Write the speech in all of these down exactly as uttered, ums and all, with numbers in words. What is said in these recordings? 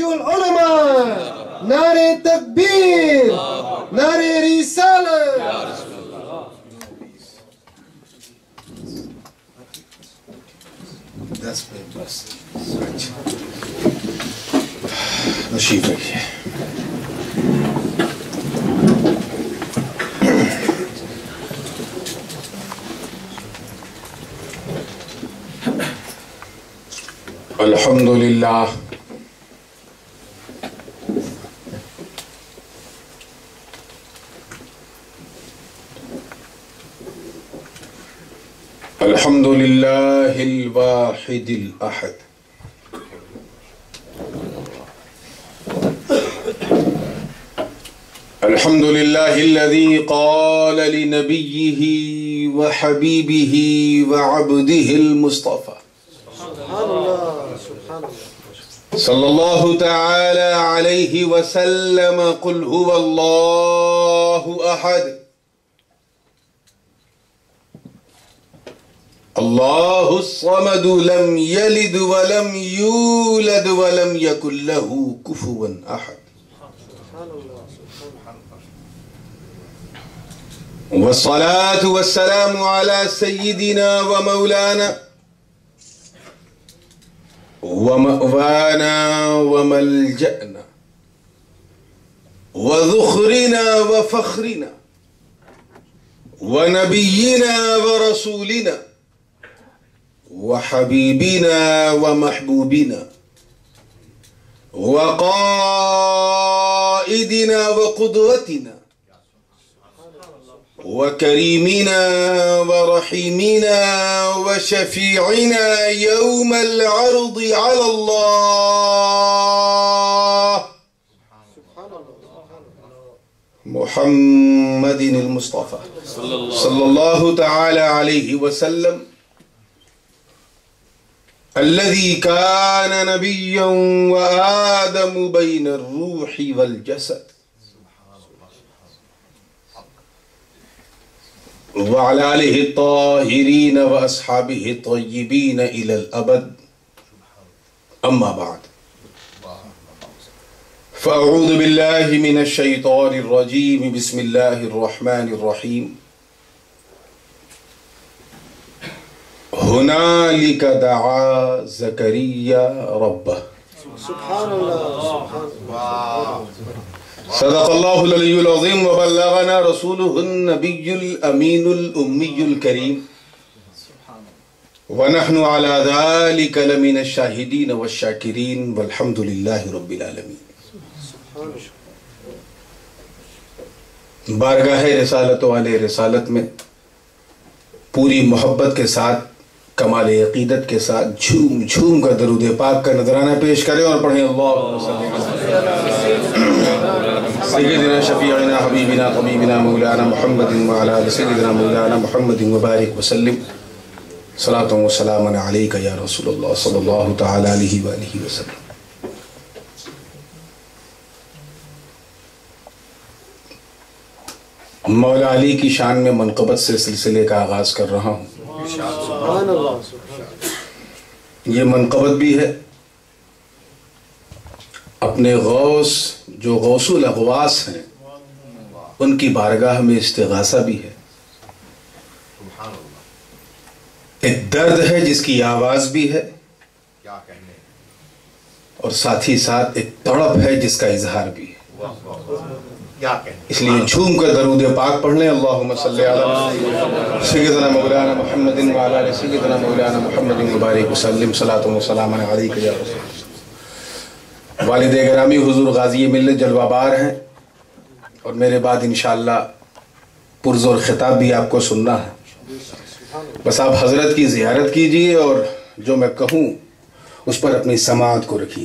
العلماء، نعرے تکبیر، نعرے رسالت۔ دس منٹ بس نشیف رکھیے۔ الحمد للہ الحمد للہ الواحد الاحد الحمد للہ الذي قال لنبيه وحبيبه وعبده المصطفى صلی اللہ تعالی علیہ وسلم قل هو اللہ احد اللہ الصمد لم یلد ولم یولد ولم یکن له کفوا احد والصلاة والسلام على سيدنا ومولانا ومأوانا وملجأنا وذخرنا وفخرنا ونبينا ورسولنا وحبيبنا ومحبوبنا وقائدنا وقدوتنا وكريمنا ورحيمنا وشفيعنا يوم العرض على الله محمد المصطفى صلى الله تعالى عليه وسلم الذي كان نبيا وآدم بين الروح والجسد وعلى آله الطاهرين وأصحابه الطيبين إلى الأبد أما بعد فأعوذ بالله من الشيطان الرجيم بسم الله الرحمن الرحيم هنالك دعا زكريا ربه سبحان الله صدق الله العلي العظيم وبلغنا رسوله النبي الأمين الأمي الكريم ونحن على ذلك لمن الشاهدين والشاكرين والحمد لله رب العالمين بارگاہ رسالت والے رسالت میں پوری محبت کے ساتھ کمال عقیدت کے ساتھ جھوم جھوم کر درود پاک کا نذرانہ پیش کریں اور پڑھیں اللہم صلی سیدنا شفیعنا حبیبنا طبیبنا مولانا محمد وعلی آل سیدنا مولانا محمد وبارک وسلم صلاۃ و سلام علیک یا رسول اللہ صلی اللہ تعالی علیہ وآلہ وسلم۔ مولا علی کی شان میں منقبت سے سلسلے کا آغاز کر رہا ہوں۔ یہ منقبت بھی ہے اپنے غوث جو غوث الاغواث ہیں ان کی بارگاہ میں استغاثہ بھی ہے، ایک درد ہے جس کی آواز بھی ہے اور ساتھ ہی ساتھ ایک تڑپ ہے جس کا اظہار بھی ہے۔ اس لیے جھوم کر درود پاک پڑھ لیں اللہم صلی علی سیدنا مولانا محمد وعلی آل سیدنا مولانا محمد مبارک وسلم صلاۃ و سلام علیک یا رسول اللہ۔ والد گرامی حضور غازی ملت جلوہ بار ہیں اور میرے بعد انشاءاللہ پرزور خطاب بھی آپ کو سننا ہے، بس آپ حضرت کی زیارت کیجئے اور جو میں کہوں اس پر اپنی سماعت کو رکھیے۔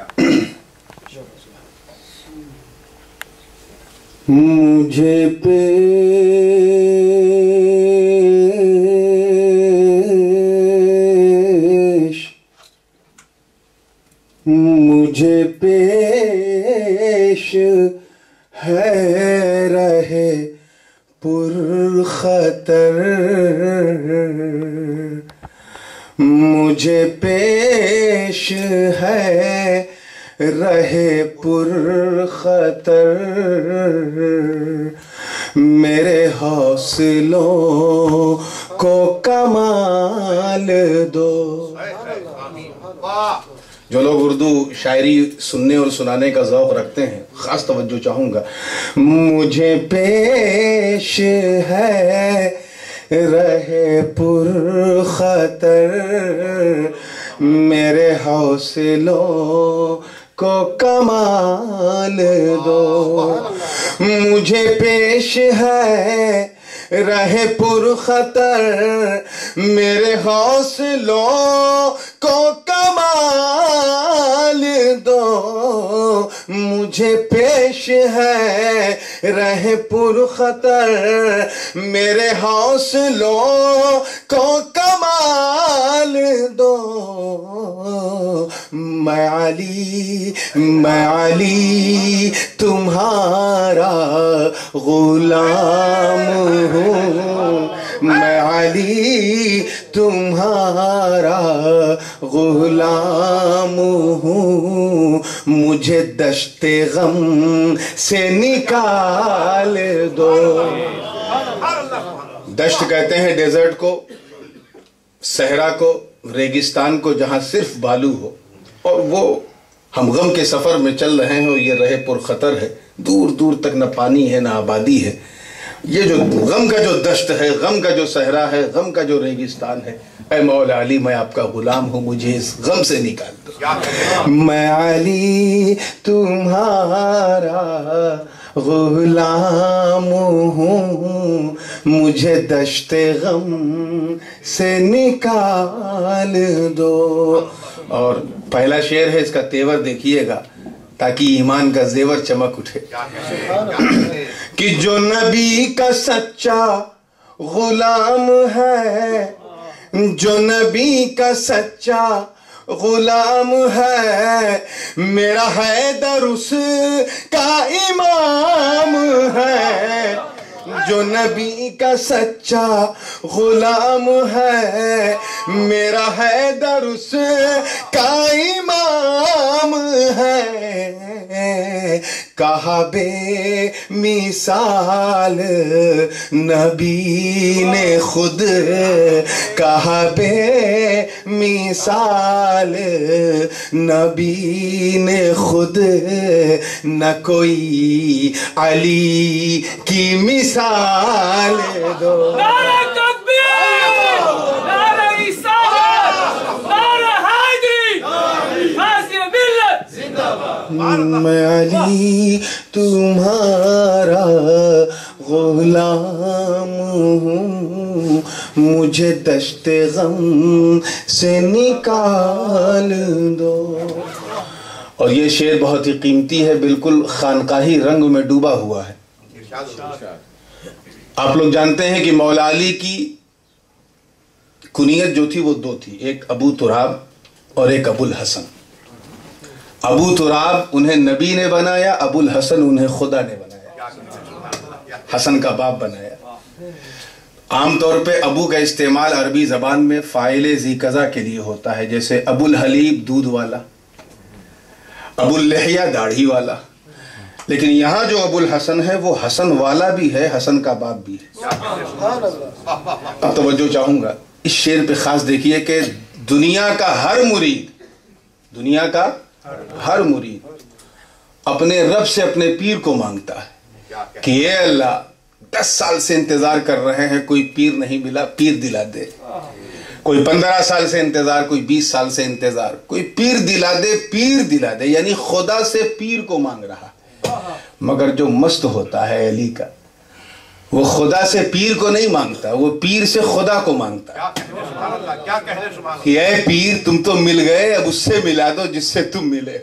مجھے پیش مجھے پیش ہے رہے پرخطر، مجھے پیش ہے رہے پر خطر میرے حوصلوں کو کمال دو. جو لوگ اردو شاعری سننے اور سنانے کا ذوق رکھتے ہیں خاص توجہ چاہوں گا. مجھے پیش ہے رہے پر خطر میرے حوصلوں کو کمال دو. مجھے پیش ہے رہے پر خطر میرے حوصلوں کو کمال دو. مجھے پیش ہے رہے پر خطر میرے حوصلوں کو کمال دو. میں علی میں علی تمہارا غلام ہوں. میں علی تمہارا غلام ہوں. مجھے دشت غم سے نکال دو. دشت کہتے ہیں ڈیزرٹ کو، صحرا کو، ریگستان کو جہاں صرف بالو ہو، اور وہ ہم غم کے سفر میں چل رہے ہیں اور یہ رہے پر خطر ہے. دور دور تک نہ پانی ہے نہ آبادی ہے. یہ جو غم کا جو دشت ہے، غم کا جو صحرا ہے، غم کا جو ریگستان ہے، اے مولا علی میں آپ کا غلام ہوں، مجھے اس غم سے نکال دو. میں علی تمہارا غلام ہوں، مجھے دشت غم سے نکال دو. اور پہلا شعر ہے، اس کا تیور دیکھیے گا تاکہ ایمان کا زیور چمک اٹھے. کہ جو نبی کا سچا غلام ہے، جو نبی کا سچا غلام ہے، میرا حیدر اس کا امام ہے. جو نبی کا سچا غلام ہے، میرا حیدر اس کا امام ہے. کہا بے مثال نبی نے خود، کہا بے مثال نبی نے خود، نہ کوئی علی کی مثال دو. نعرہ تکبیر، نعرہ رسالت، نعرہ حیدری، غازی ملت زندہ باد. میں علی تمہارا غلام ہوں، مجھے دشت غم سے نکال دو. اور یہ شعر بہت ہی قیمتی ہے، بالکل خانقاہی رنگ میں ڈوبا ہوا ہے. آپ لوگ جانتے ہیں کہ مولا علی کی کنیت جو تھی وہ دو تھی، ایک ابو تراب اور ایک ابو الحسن. ابو تراب انہیں نبی نے بنایا، ابو الحسن انہیں خدا نے بنایا، حسن کا باپ بنایا. عام طور پہ ابو کا استعمال عربی زبان میں فاعل ذی قضا کے لیے ہوتا ہے، جیسے ابو الحلیب دودھ والا، ابو اللحیہ داڑھی والا. لیکن یہاں جو ابو الحسن ہے وہ حسن والا بھی ہے، حسن کا باپ بھی ہے. اب توجہ چاہوں گا اس شعر پہ خاص دیکھیے کہ دنیا کا ہر مرید، دنیا کا ہر مرید اپنے رب سے اپنے پیر کو مانگتا ہے کہ اے اللہ دس سال سے انتظار کر رہے ہیں، کوئی پیر نہیں ملا، پیر دلا دے. کوئی پندرہ سال سے انتظار، کوئی بیس سال سے انتظار، کوئی پیر دلا دے، پیر دلا دے. یعنی خدا سے پیر کو مانگ رہا. مگر جو مست ہوتا ہے علی کا، وہ خدا سے پیر کو نہیں مانگتا، وہ پیر سے خدا کو مانگتا. کہ اے پیر تم تو مل گئے، اب اس سے ملا دو جس سے تم ملے.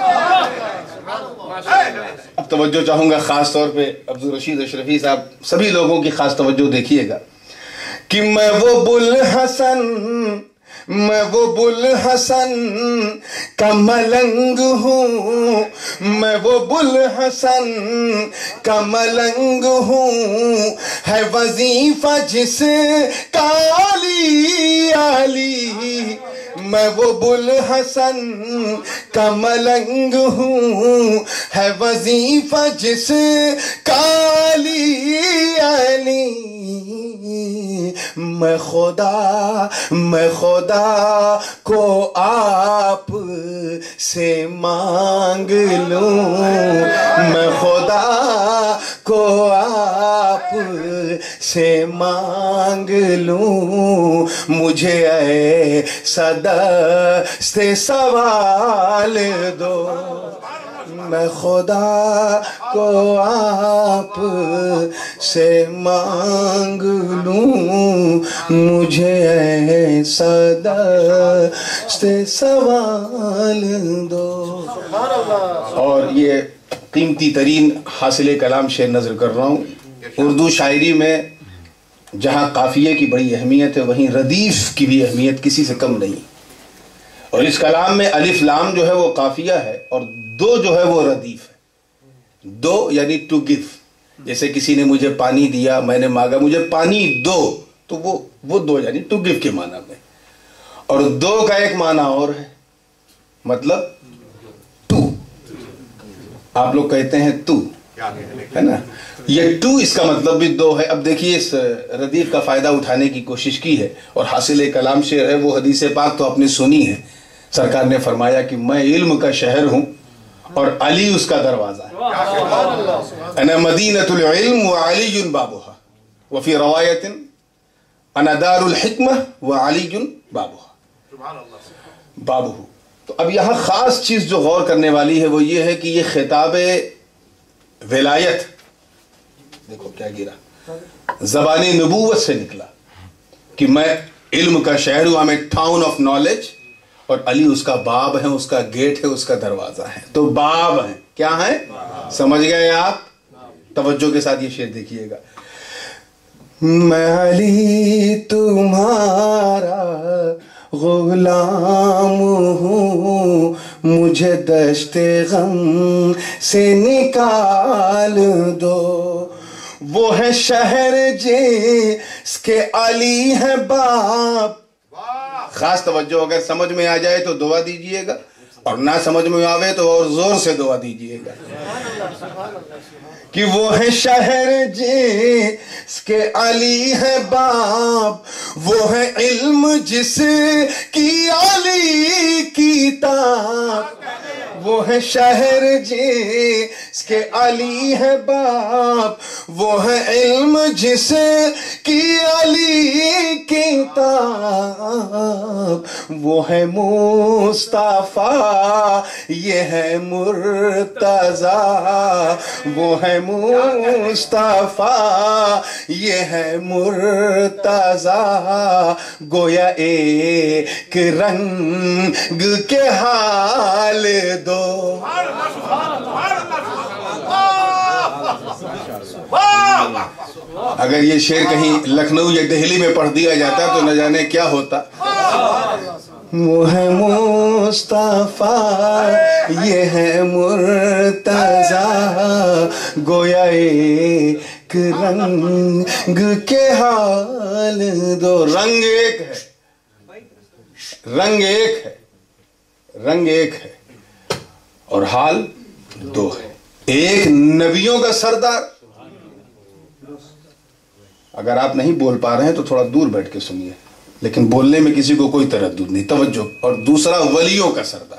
اب توجہ چاہوں گا خاص طور پہ عبدالرشید اشرفی صاحب، سبھی لوگوں کی خاص توجہ دیکھیے گا کہ میں وہ بلحسن، میں وہ بلحسن کا ملنگ ہوں، میں وہ بلحسن کا ملنگ ہوں، ہے وظیفہ جس کا علی علی. میں وہ بوالحسن کا ملنگ ہوں، ہے وظیفہ جس کا علی علی، میں خدا میں خدا کو آپ سے مانگ لوں، میں خدا کو آپ سے مانگ لوں، مجھے اے صدست سوال دو، میں خدا کو آپ سے مانگ لوں، مجھے اے صدست سوال دو۔ اور یہ قیمتی ترین حاصل کلام شعر نظر کر رہا ہوں۔ اردو شاعری میں جہاں قافیے کی بڑی اہمیت ہے، وہیں ردیف کی بھی اہمیت کسی سے کم نہیں، اور اس کلام میں الف لام جو ہے وہ قافیہ ہے، اور دو جو ہے وہ ردیف ہے۔ دو یعنی ٹو گیو، جیسے کسی نے مجھے پانی دیا، میں نے مانگا مجھے پانی دو، تو وہ وہ دو یعنی ٹو گیو کے معنی میں، اور دو کا ایک معنی اور ہے، مطلب ٹو، آپ لوگ کہتے ہیں تو، ہے نا، یہ ٹو اس کا مطلب بھی دو ہے۔ اب دیکھیے اس ردیف کا فائدہ اٹھانے کی کوشش کی ہے، اور حاصل کلام شعر ہے وہ حدیث پاک تو آپ نے سنی ہے۔ سرکار نے فرمایا کہ میں علم کا شہر ہوں اور علی اس کا دروازہ ہے، انا مدینۃ العلم وعلی بابها، وفی روایت انا دار الحکمہ وعلی بابها بابہ۔ تو اب یہاں خاص چیز جو غور کرنے والی ہے وہ یہ ہے کہ یہ خطاب ولایت، دیکھو کیا گرا، زبان نبوت سے نکلا کہ میں علم کا شہر ہوں، ہمیں ٹاؤن آف نالج، اور علی اس کا باب ہے، اس کا گیٹ ہے، اس کا دروازہ ہے۔ تو باب ہے، کیا ہے؟ سمجھ گئے آپ؟ توجہ کے ساتھ یہ شعر دیکھیے گا۔ میں علی تمہارا غلام ہوں، مجھے دشت غم سے نکال دو، وہ ہے شہر جس کے علی ہے باپ۔ خاص توجہ، اگر سمجھ میں آ جائے تو دعا دیجئے گا، اور نہ سمجھ میں آوے تو اور زور سے دعا دیجئے گا کہ وہ ہے شہر جس کے علی ہے باپ، وہ ہے علم جس کی علی کتاب، وہ ہے شہر جس کے علی ہے باپ، وہ ہے علم جس کی علی کتاب، وہ ہے مصطفیٰ یہ ہے مرتضیٰ، وہ ہے مصطفیٰ یہ ہے مرتضیٰ، گویا ایک رنگ کے حال دو۔ اگر یہ شعر کہیں لکھنؤ یا دہلی میں پڑھ دیا جاتا تو نہ جانے کیا ہوتا۔ وہ ہے مصطفیٰ یہ ہے مرتضیٰ، گویا ایک رنگ کے حال دو۔ رنگ ایک ہے، رنگ ایک ہے، رنگ ایک ہے، اور حال دو ہے۔ ایک نبیوں کا سردار، اگر آپ نہیں بول پا رہے ہیں تو تھوڑا دور بیٹھ کے سنیے، لیکن بولنے میں کسی کو کوئی تردد نہیں، توجہ۔ اور دوسرا ولیوں کا سردار۔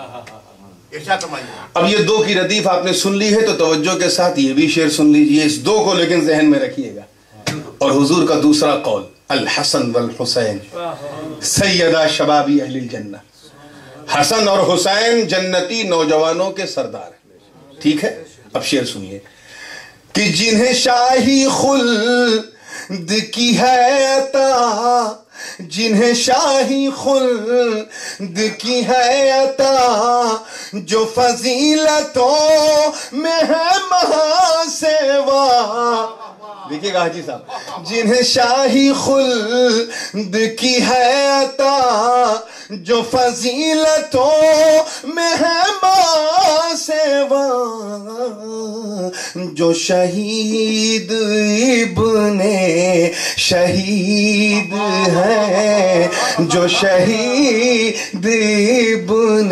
اب یہ دو کی ردیف آپ نے سن لی ہے تو توجہ کے ساتھ یہ بھی شعر سن لیجئے، اس دو کو لیکن ذہن میں رکھیے گا۔ اور حضور کا دوسرا قول، الحسن والحسین سیدہ شبابی اہل الجنہ، حسن اور حسین جنتی نوجوانوں کے سردار ہیں۔ ٹھیک ہے، اب شعر سنیے کہ جنہیں شاہی خلد کی ہے عطا، جنہیں شاہی خلد کی ہے عطا، جو فضیلتوں میں ہے محاسوا۔ دیکھیے گا حاجی صاحب، جنہیں شاہی خلد کی ہے عطا، جو فضیلتوں میں ہے محاسوا، جو شہید ابن شہید ہے جو شہید ابن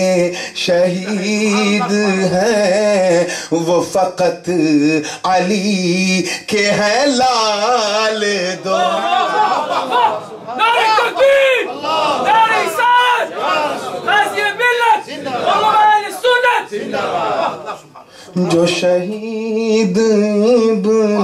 شہید ہے وہ فقط علی کے ہے لال دو. نعرہ تکبیر، نعرہ رسالت، غازی ملت، علماء اہل سنت. جو شہید ابن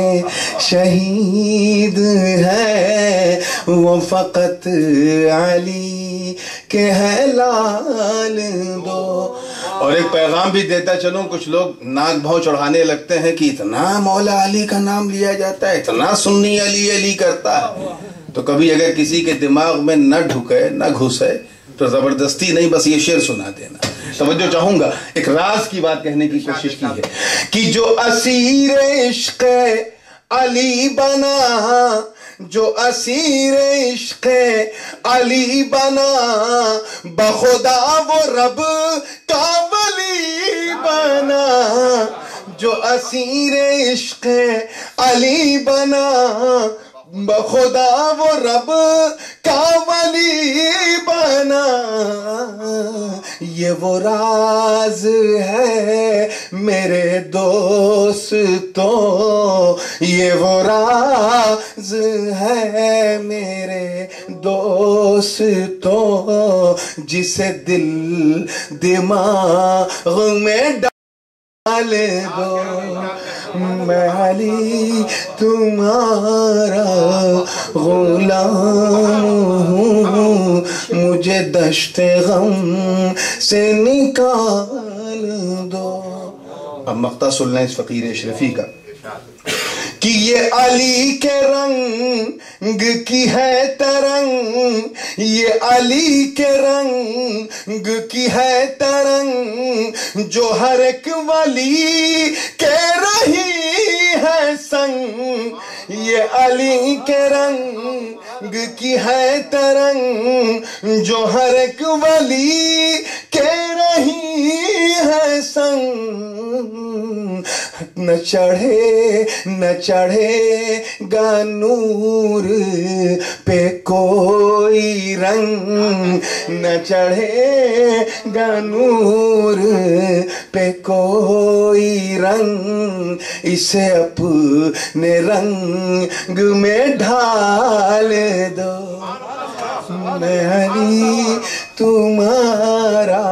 شہید ہے وہ فقط علی کے ہے لال دو. اور ایک پیغام بھی دیتا چلوں، کچھ لوگ ناک بھاؤ چڑھانے لگتے ہیں کہ اتنا مولا علی کا نام لیا جاتا ہے، اتنا سنی علی علی کرتا ہے. تو کبھی اگر کسی کے دماغ میں نہ ڈھکے نہ گھسے تو زبردستی نہیں، بس یہ شعر سنا دینا. توجہ چاہوں گا، ایک راز کی بات کہنے کی کوشش کی ہے کہ جو اسیر عشق علی بنا، جو اسیر عشق علی بنا، بخدا وہ رب کا ولی بنا. جو اسیر عشق علی بنا، بخدا وہ رب کا ولی بنا. یہ وہ راز ہے میرے دوستو، یہ وہ راز ہے میرے دوستو، جسے دل دماغ میں ڈال دو. میں علی تمہارا غلام ہوں، مجھے دشت غم سے نکال دو. اب مقطع سن لیں اس فقیر اشرفی کا کہ یہ علی کے رنگ کی ہے ترنگ، یہ علی کے رنگ کی ہے ترنگ، جو ہر ایک ولی کے رہی ہے سنگ. یہ علی کے رنگ کی ہے ترنگ، جو ہر ایک ولی کے رہی ہے سنگ. نہ چڑھے نہ چڑھے گا نور پہ کوئی رنگ، نہ چڑھے گا نور پہ کوئی رنگ، اسے اپنے رنگ میں ڈھال دو. میں علی تمہارا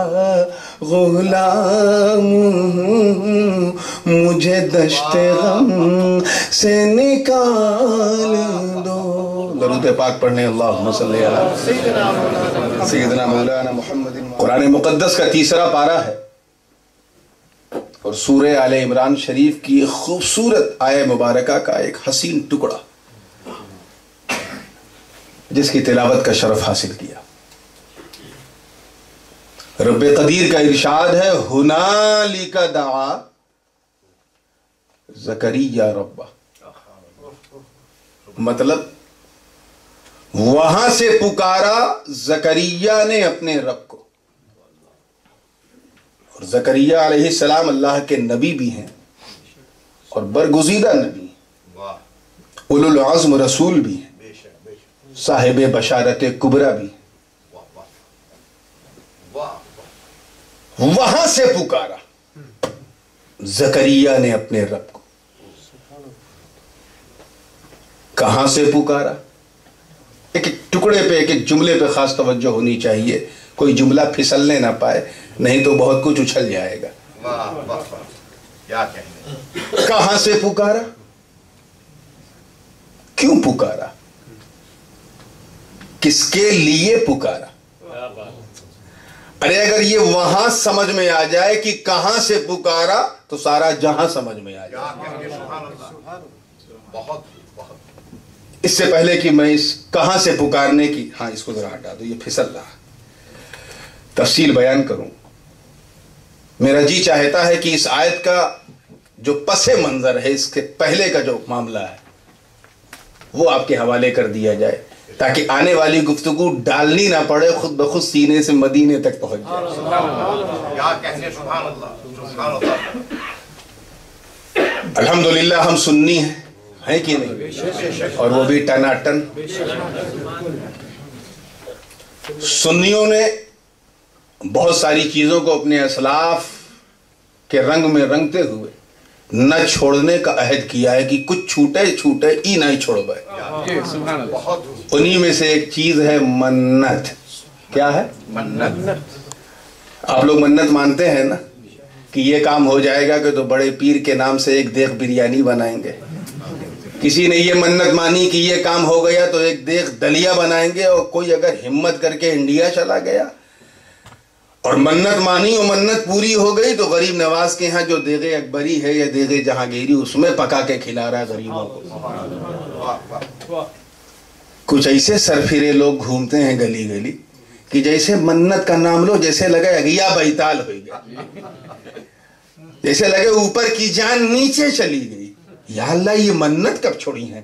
غلام ہوں، مجھے دشت غم سے نکال دو. درود پاک پڑھنے اللہم صلی علی سیدنا مولانا محمد. قرآن مقدس کا تیسرا پارہ ہے اور سورہ آل عمران شریف کی خوبصورت آیہ مبارکہ کا ایک حسین ٹکڑا جس کی تلاوت کا شرف حاصل کیا. رب قدیر کا ارشاد ہے ہنالک دعا زکریا ربہ، مطلب وہاں سے پکارا زکریا نے اپنے رب کو. اور زکریا علیہ السلام اللہ کے نبی بھی ہیں اور برگزیدہ نبی ہیں، اولو العزم رسول بھی ہیں، صاحب بشارت کبریٰ بھی ہیں. وہاں سے پکارا زکریا نے اپنے رب کو. کہاں سے پکارا؟ ایک ایک ٹکڑے پہ ایک ایک جملے پہ خاص توجہ ہونی چاہیے، کوئی جملہ پھسلنے نہ پائے، نہیں تو بہت کچھ اچھل جائے گا. کہاں سے پکارا؟ کیوں پکارا؟ کس کے لیے پکارا؟ ارے اگر یہ وہاں سمجھ میں آ جائے کہ کہاں سے پکارا تو سارا جہاں سمجھ میں آ جائے. اس سے پہلے کہ میں اس کہاں سے پکارنے کی، ہاں اس کو ذرا ہٹا دو، یہ پھسل رہا، تفصیل بیان کروں. میرا جی چاہتا ہے کہ اس آیت کا جو پس منظر ہے، اس کے پہلے کا جو معاملہ ہے وہ آپ کے حوالے کر دیا جائے تاکہ آنے والی گفتگو ڈالنی نہ پڑے، خود بخود سینے سے مدینے تک پہنچ جائے. الحمدللہ ہم سنی ہیں ہے کہ نہیں؟ اور وہ بھی ٹنا ٹن. سنیوں نے بہت ساری چیزوں کو اپنے اسلاف کے رنگ میں رنگتے ہوئے نہ چھوڑنے کا عہد کیا ہے کہ کچھ چھوٹے چھوٹے ای نہیں چھوڑ گئے. انہی میں سے ایک چیز ہے منت. کیا ہے؟ منت. آپ لوگ منت مانتے ہیں نا کہ یہ کام ہو جائے گا کہ تو بڑے پیر کے نام سے ایک دیگ بریانی بنائیں گے. کسی نے یہ منت مانی کہ یہ کام ہو گیا تو ایک دیگ دلیا بنائیں گے. اور کوئی اگر ہمت کر کے انڈیا چلا گیا اور منت مانی اور منت پوری ہو گئی تو غریب نواز کے ہاں جو دیغ اکبری ہے یا دیغ جہانگیری اس میں پکا کے کھلا رہا ہے غریبوں کو. کچھ ایسے سرفرے لوگ گھومتے ہیں گلی گلی کہ جیسے منت کا نام لو جیسے لگے اگیا بیتال ہوئی گئی, جیسے لگے اوپر کی جان نیچے چلی گئی. یا اللہ یہ منت کب چھوڑی ہیں؟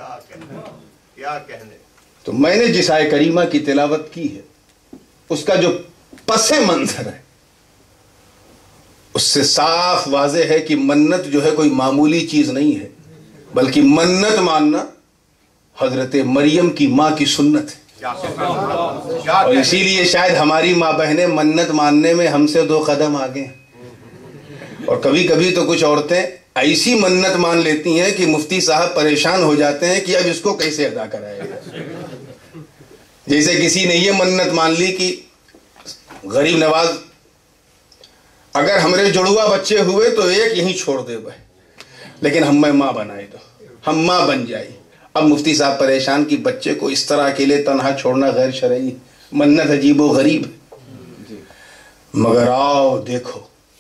تو میں نے جس آیت کریمہ کی تلاوت کی ہے اس کا جو پس منظر ہے اس سے صاف واضح ہے کہ منت جو ہے کوئی معمولی چیز نہیں ہے, بلکہ منت ماننا حضرت مریم کی ماں کی سنت ہے. اور اسی لیے شاید ہماری ماں بہنیں منت ماننے میں ہم سے دو قدم آگے ہیں. اور کبھی کبھی تو کچھ عورتیں ایسی منت مان لیتی ہیں کہ مفتی صاحب پریشان ہو جاتے ہیں کہ اب اس کو کیسے ادا کرائے گا. جیسے کسی نے یہ منت مان لی کہ غریب نواز اگر ہمارے جڑوا بچے ہوئے تو ایک یہیں چھوڑ دے بھائی, لیکن ہم میں ماں بنائے تو ہم ماں بن جائیں. اب مفتی صاحب پریشان کہ بچے کو اس طرح اکیلے تنہا چھوڑنا غیر شرعی, منت عجیب و غریب. مگر آؤ دیکھو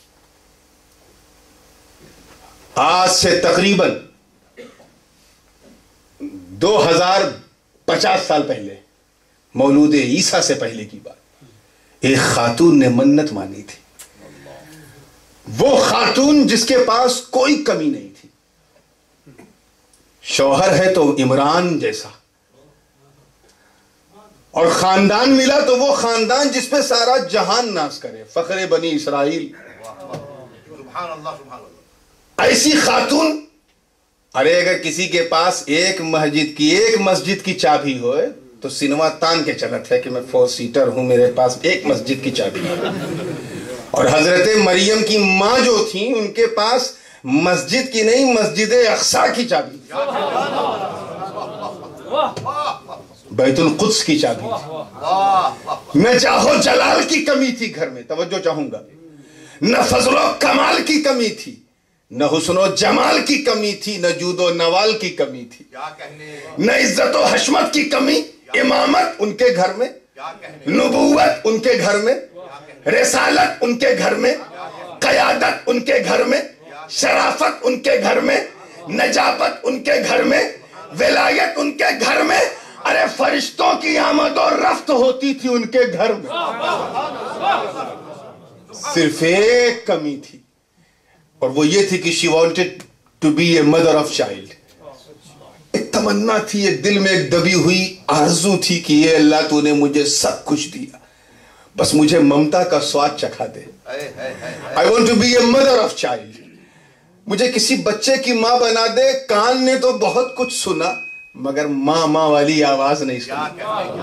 آج سے تقریباً دو ہزار پچاس سال پہلے, مولود عیسیٰ سے پہلے کی بات, ایک خاتون نے منت مانی تھی. وہ خاتون جس کے پاس کوئی کمی نہیں تھی, شوہر ہے تو عمران جیسا, اور خاندان ملا تو وہ خاندان جس پہ سارا جہان ناز کرے, فخر بنی اسرائیل. سبحان اللہ سبحان اللہ. ایسی خاتون, ارے اگر کسی کے پاس ایک مسجد کی ایک مسجد کی چابی ہوئے تو سینما تان کے چلت ہے کہ میں فور سیٹر ہوں, میرے پاس ایک مسجد کی چابی ہے. اور حضرت مریم کی ماں جو تھیں ان کے پاس مسجد کی نہیں مسجد اقصی کی چابی, بیت القدس کی چابی. نہ چاہو جلال کی کمی تھی گھر میں, توجہ چاہوں گا, نہ فضل و کمال کی کمی تھی, نہ حسن و جمال کی کمی تھی, نہ جود و نوال کی کمی تھی, نہ عزت و حشمت کی کمی. امامت ان کے گھر میں, نبوت ان کے گھر میں, رسالت ان کے گھر میں, قیادت ان کے گھر میں, شرافت ان کے گھر میں, نجابت ان کے گھر میں, ولایت ان کے گھر میں. ارے فرشتوں کی آمد و رفت ہوتی تھی ان کے گھر میں. صرف ایک کمی تھی اور وہ یہ تھی کہ she wanted to be a mother of child. ایک تمنا تھی, ایک دل میں ایک دبی ہوئی آرزو تھی کہ یہ اللہ تو نے مجھے سب کچھ دیا, بس مجھے ممتا کا سواد چکھا دے. I want to be a mother of child. مجھے کسی بچے کی ماں بنا دے. کان نے تو بہت کچھ سنا مگر ماں ماں والی آواز نہیں سنی.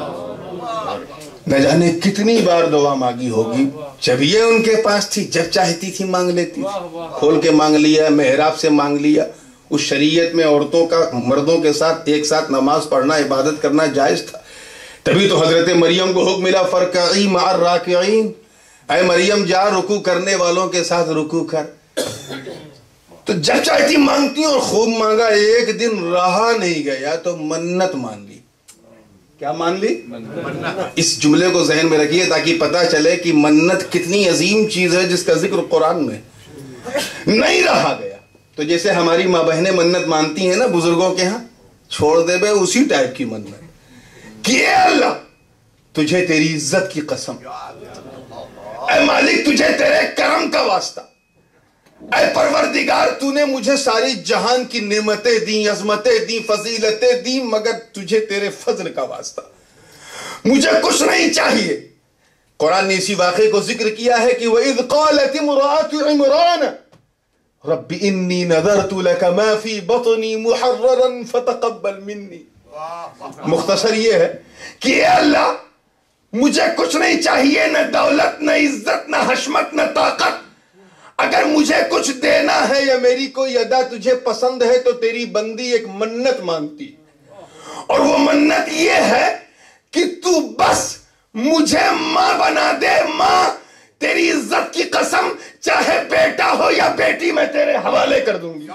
نہ جانے کتنی بار دعا مانگی ہوگی. جب یہ ان کے پاس تھی, جب چاہتی تھی مانگ لیتی تھی, کھول کے مانگ لیا, محراب سے مانگ لیا. اس شریعت میں عورتوں کا مردوں کے ساتھ ایک ساتھ نماز پڑھنا, عبادت کرنا جائز تھا. تبھی تو حضرت مریم کو حکم ملا فرکعی مع الراکعین, اے مریم جا رکوع کرنے والوں کے ساتھ رکوع کر. تو جب چاہتی مانگتی اور خوب مانگا. ایک دن رہا نہیں گیا تو منت مان لی. کیا مان لی؟ اس جملے کو ذہن میں رکھیے تاکہ پتہ چلے کہ منت کتنی عظیم چیز ہے جس کا ذکر قرآن میں. نہیں رہا گیا تو جیسے ہماری ماں بہنیں منت مانتی ہیں نا بزرگوں کے ہاں, چھوڑ دے بے اسی ٹائپ کی منت کہ اے اللہ تجھے تیری عزت کی قسم, اے مالک تجھے تیرے کرم کا واسطہ, اے پروردگار تو نے مجھے ساری جہان کی نعمتیں دیں, عظمتیں دیں, فضیلتیں دیں, مگر تجھے تیرے فضل کا واسطہ مجھے کچھ نہیں چاہیے. قرآن نے اسی واقعے کو ذکر کیا ہے کہ وَإِذْ قَالَتِ امْرَأَتُ عِمْرَانَ, رب انی نذرت لک ما فی بطنی محررا فتقبل منی. مختصر یہ ہے کہ اے اللہ مجھے کچھ نہیں چاہیے، نہ دولت، نہ عزت، نہ حشمت، نہ طاقت. اگر مجھے کچھ دینا ہے یا میری کوئی ادا تجھے پسند ہے تو تیری بندی ایک منت مانگتی، اور وہ منت یہ ہے کہ تو بس مجھے ماں بنا دے. ماں تیری عزت کی قسم، چاہے بیٹا ہو یا بیٹی میں تیرے حوالے کر دوں گی.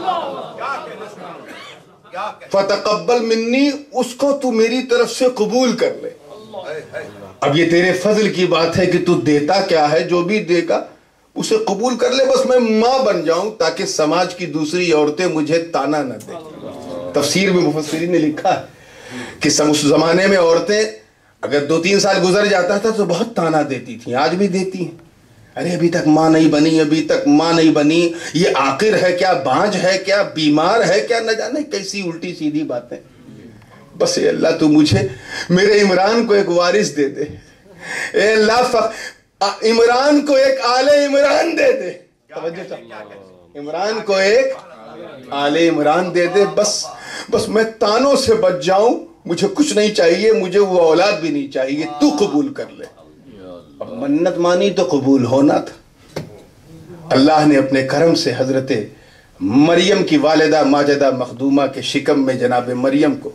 فتقبل منی، اس کو تو میری طرف سے قبول کر لے. اب یہ تیرے فضل کی بات ہے کہ تو دیتا کیا ہے، جو بھی دے گا اسے قبول کر لے، بس میں ماں بن جاؤں تاکہ سماج کی دوسری عورتیں مجھے تانا نہ دیں. تفسیر میں مفسرین نے لکھا ہے کہ اس زمانے میں عورتیں اگر دو تین سال گزر جاتا تھا تو بہت تانا دیتی تھیں، آج بھی دیتی ہیں. ارے ابھی تک ماں نہیں بنی، ابھی تک ماں نہیں بنی، یہ عاقر ہے کیا، بانج ہے کیا، بیمار ہے کیا، نہ جانے کیسی الٹی سیدھی باتیں. بس اے اللہ تو مجھے میرے عمران کو ایک وارث دے دے. اے اللہ عمران کو ایک آل عمران دے دے. عمران کو ایک آل عمران دے دے. بس بس میں تانوں سے بچ جاؤں، مجھے کچھ نہیں چاہیے، مجھے وہ اولاد بھی نہیں چاہیے، تو قبول کر لے. اب منت مانی تو قبول ہونا تھا. اللہ نے اپنے کرم سے حضرت مریم کی والدہ ماجدہ مخدومہ کے شکم میں جناب مریم کو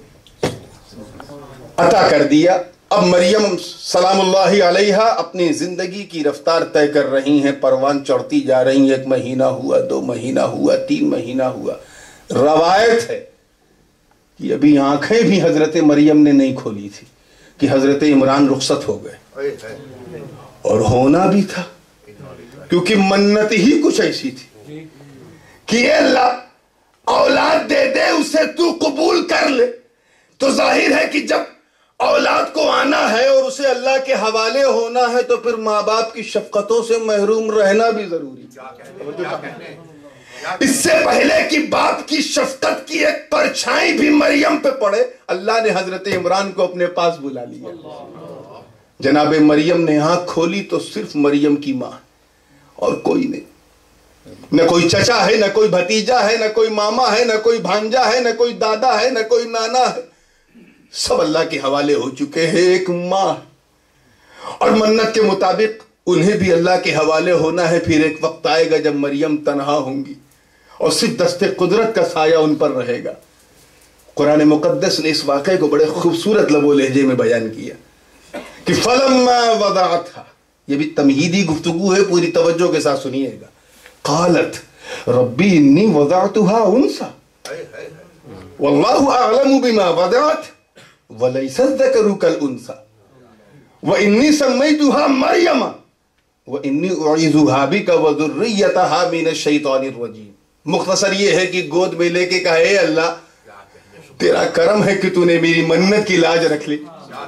عطا کر دیا. اب مریم سلام اللہ علیہا اپنی زندگی کی رفتار طے کر رہی ہیں، پروان چڑھتی جا رہی ہیں. ایک مہینہ ہوا، دو مہینہ ہوا، تین مہینہ ہوا. روایت ہے کہ ابھی آنکھیں بھی حضرت مریم نے نہیں کھولی تھی کہ حضرت عمران رخصت ہو گئے. اور ہونا بھی تھا، کیونکہ منت ہی کچھ ایسی تھی کہ اے اللہ اولاد دے دے، اسے تو قبول کر لے. تو ظاہر ہے کہ جب اولاد کو آنا ہے اور اسے اللہ کے حوالے ہونا ہے تو پھر ماں باپ کی شفقتوں سے محروم رہنا بھی ضروری ہے. اس سے پہلے کہ باپ کی شفقت کی ایک پرچھائی بھی مریم پہ پڑے، اللہ نے حضرت عمران کو اپنے پاس بلا لیا. جناب مریم نے آنکھ کھولی تو صرف مریم کی ماں اور کوئی نہیں. نہ کوئی چچا ہے، نہ کوئی بھتیجا ہے، نہ کوئی ماما ہے، نہ کوئی بھانجا ہے، نہ کوئی دادا ہے، نہ کوئی نانا ہے. سب اللہ کے حوالے ہو چکے ہیں. ایک ماں، اور منت کے مطابق انہیں بھی اللہ کے حوالے ہونا ہے. پھر ایک وقت آئے گا جب مریم تنہا ہوں گی اور صرف دست قدرت کا سایہ ان پر رہے گا. قرآن مقدس نے اس واقعے کو بڑے خوبصورت لب و لہجے میں بیان کیا کہ فلما وضعتها، یہ بھی تمہیدی گفتگو ہے، پوری توجہ کے ساتھ سنیے گا. قالت ربی انی وضعتها انثى واللہ اعلم بما وضعت ولیس الذکر کالانثى وانی سمیتها مریم وانی اعیذها بک وذریتها من الشیطان الرجیم. مختصر یہ ہے کہ گود میں لے کے کہا اے اللہ تیرا کرم ہے کہ تو نے میری منت کی لاج رکھ لی،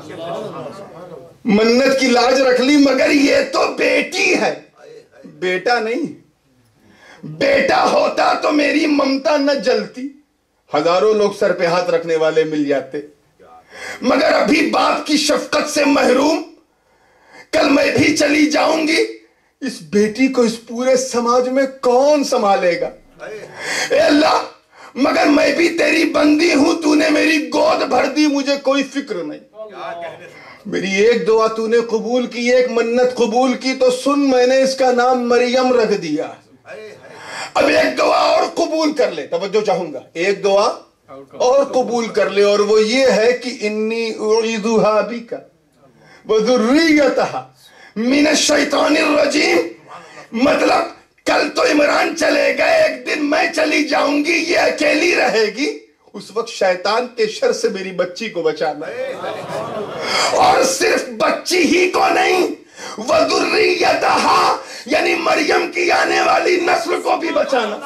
منت کی لاج رکھ لی، مگر یہ تو بیٹی ہے، بیٹا نہیں. بیٹا ہوتا تو میری ممتا نہ جلتی، ہزاروں لوگ سر پہ ہاتھ رکھنے والے مل جاتے، مگر ابھی باپ کی شفقت سے محروم. کل میں بھی چلی جاؤں گی، اس بیٹی کو اس پورے سماج میں کون سنبھالے گا. اے اللہ مگر میں بھی تیری بندی ہوں، تو نے میری گود بھر دی، مجھے کوئی فکر نہیں. میری ایک دعا تو نے قبول کی، ایک منت قبول کی، تو سن میں نے اس کا نام مریم رکھ دیا. اب ایک دعا اور قبول کر لے، توجہ چاہوں گا، ایک دعا اور قبول کر لے، اور وہ یہ ہے کہ انی اعیذها بک وذریتها من الشیطان الرجیم. مطلب کل تو عمران چلے گئے، ایک دن میں چلی جاؤں گی، یہ اکیلی رہے گی، اس وقت شیطان کے شر سے میری بچی کو بچانا، اور صرف بچی ہی کو نہیں، وذریتها یعنی مریم کی آنے والی نسل کو بھی بچانا.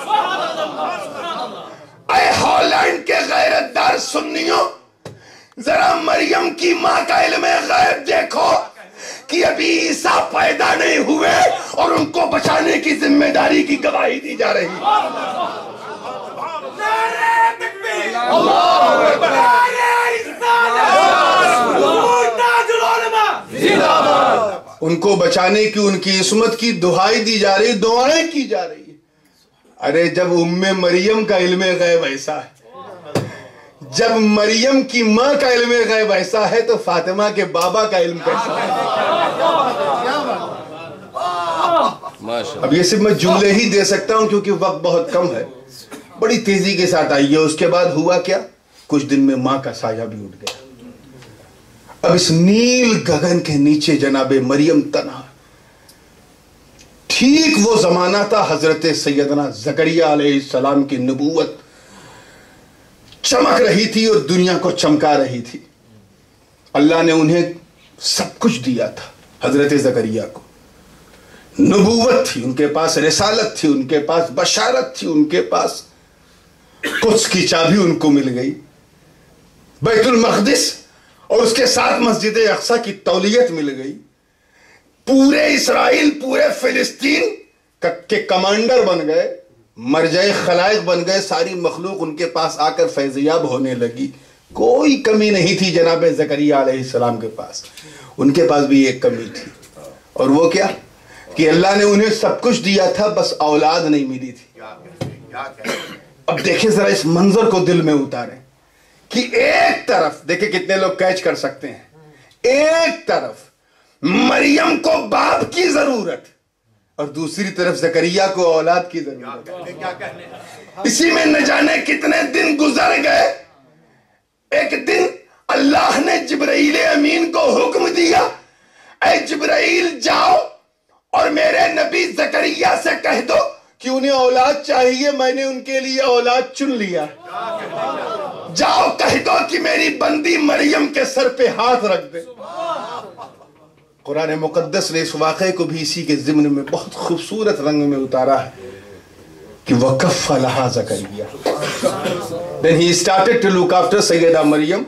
اے ہالینڈ کے غیرت دار سنیوں، ذرا مریم کی ماں کا علم غیب دیکھو کہ ابھی عیسیٰ پیدا نہیں ہوئے اور ان کو بچانے کی ذمہ داری کی گواہی دی جا رہی. ان کو بچانے کی، ان کی عصمت کی دہائی دی جا رہی، دعائیں کی جا رہی. ارے جب ام مریم کا علم غیب ایسا ہے، جب مریم کی ماں کا علم غیب ایسا ہے تو فاطمہ کے بابا کا علم کیسا ہے؟ اب یہ صرف میں جملے ہی دے سکتا ہوں کیونکہ وقت بہت کم ہے، بڑی تیزی کے ساتھ آئیے۔ اس کے بعد ہوا کیا؟ کچھ دن میں ماں کا سایہ بھی اٹھ گیا۔ اب اس نیل گگن کے نیچے جناب مریم تنہا۔ ٹھیک وہ زمانہ تھا حضرت سیدنا زکریا علیہ السلام کی نبوت چمک رہی تھی اور دنیا کو چمکا رہی تھی۔ اللہ نے انہیں سب کچھ دیا تھا، حضرت زکریا کو نبوت تھی، ان کے پاس رسالت تھی، ان کے پاس بشارت تھی، ان کے پاس قدس کی چابی ان کو مل گئی، بیت المقدس اور اس کے ساتھ مسجد اقصی کی تولیت مل گئی، پورے اسرائیل پورے فلسطین کے کمانڈر بن گئے، مرجع خلائق بن گئے، ساری مخلوق ان کے پاس آ کر فیضیاب ہونے لگی۔ کوئی کمی نہیں تھی جناب زکریا علیہ السلام کے پاس، ان کے پاس بھی ایک کمی تھی، اور وہ کیا کہ اللہ نے انہیں سب کچھ دیا تھا، بس اولاد نہیں ملی تھی۔ اب دیکھیں ذرا اس منظر کو دل میں اتاریں کہ ایک طرف دیکھیں کتنے لوگ کیچ کر سکتے ہیں، ایک طرف مریم کو باپ کی ضرورت اور دوسری طرف زکریا کو اولاد کی ضرورت۔ اسی میں نہ جانے کتنے دن گزر گئے، ایک دن اللہ نے جبرائیل امین کو حکم دیا، اے جبرائیل جاؤ اور میرے نبی زکریا سے کہہ دو کہ انہیں اولاد چاہیے، میں نے ان کے لیے اولاد چن لیا، جاؤ کہہ دو کہ میری بندی مریم کے سر پہ ہاتھ رکھ دے۔ قرآن مقدس نے اس واقعے کو بھی اسی کے ضمن میں بہت خوبصورت رنگ میں اتارا ہے کہ وَكَفَّلَهَا زَكَرِيَّا Then he started to look after Syeda Maryam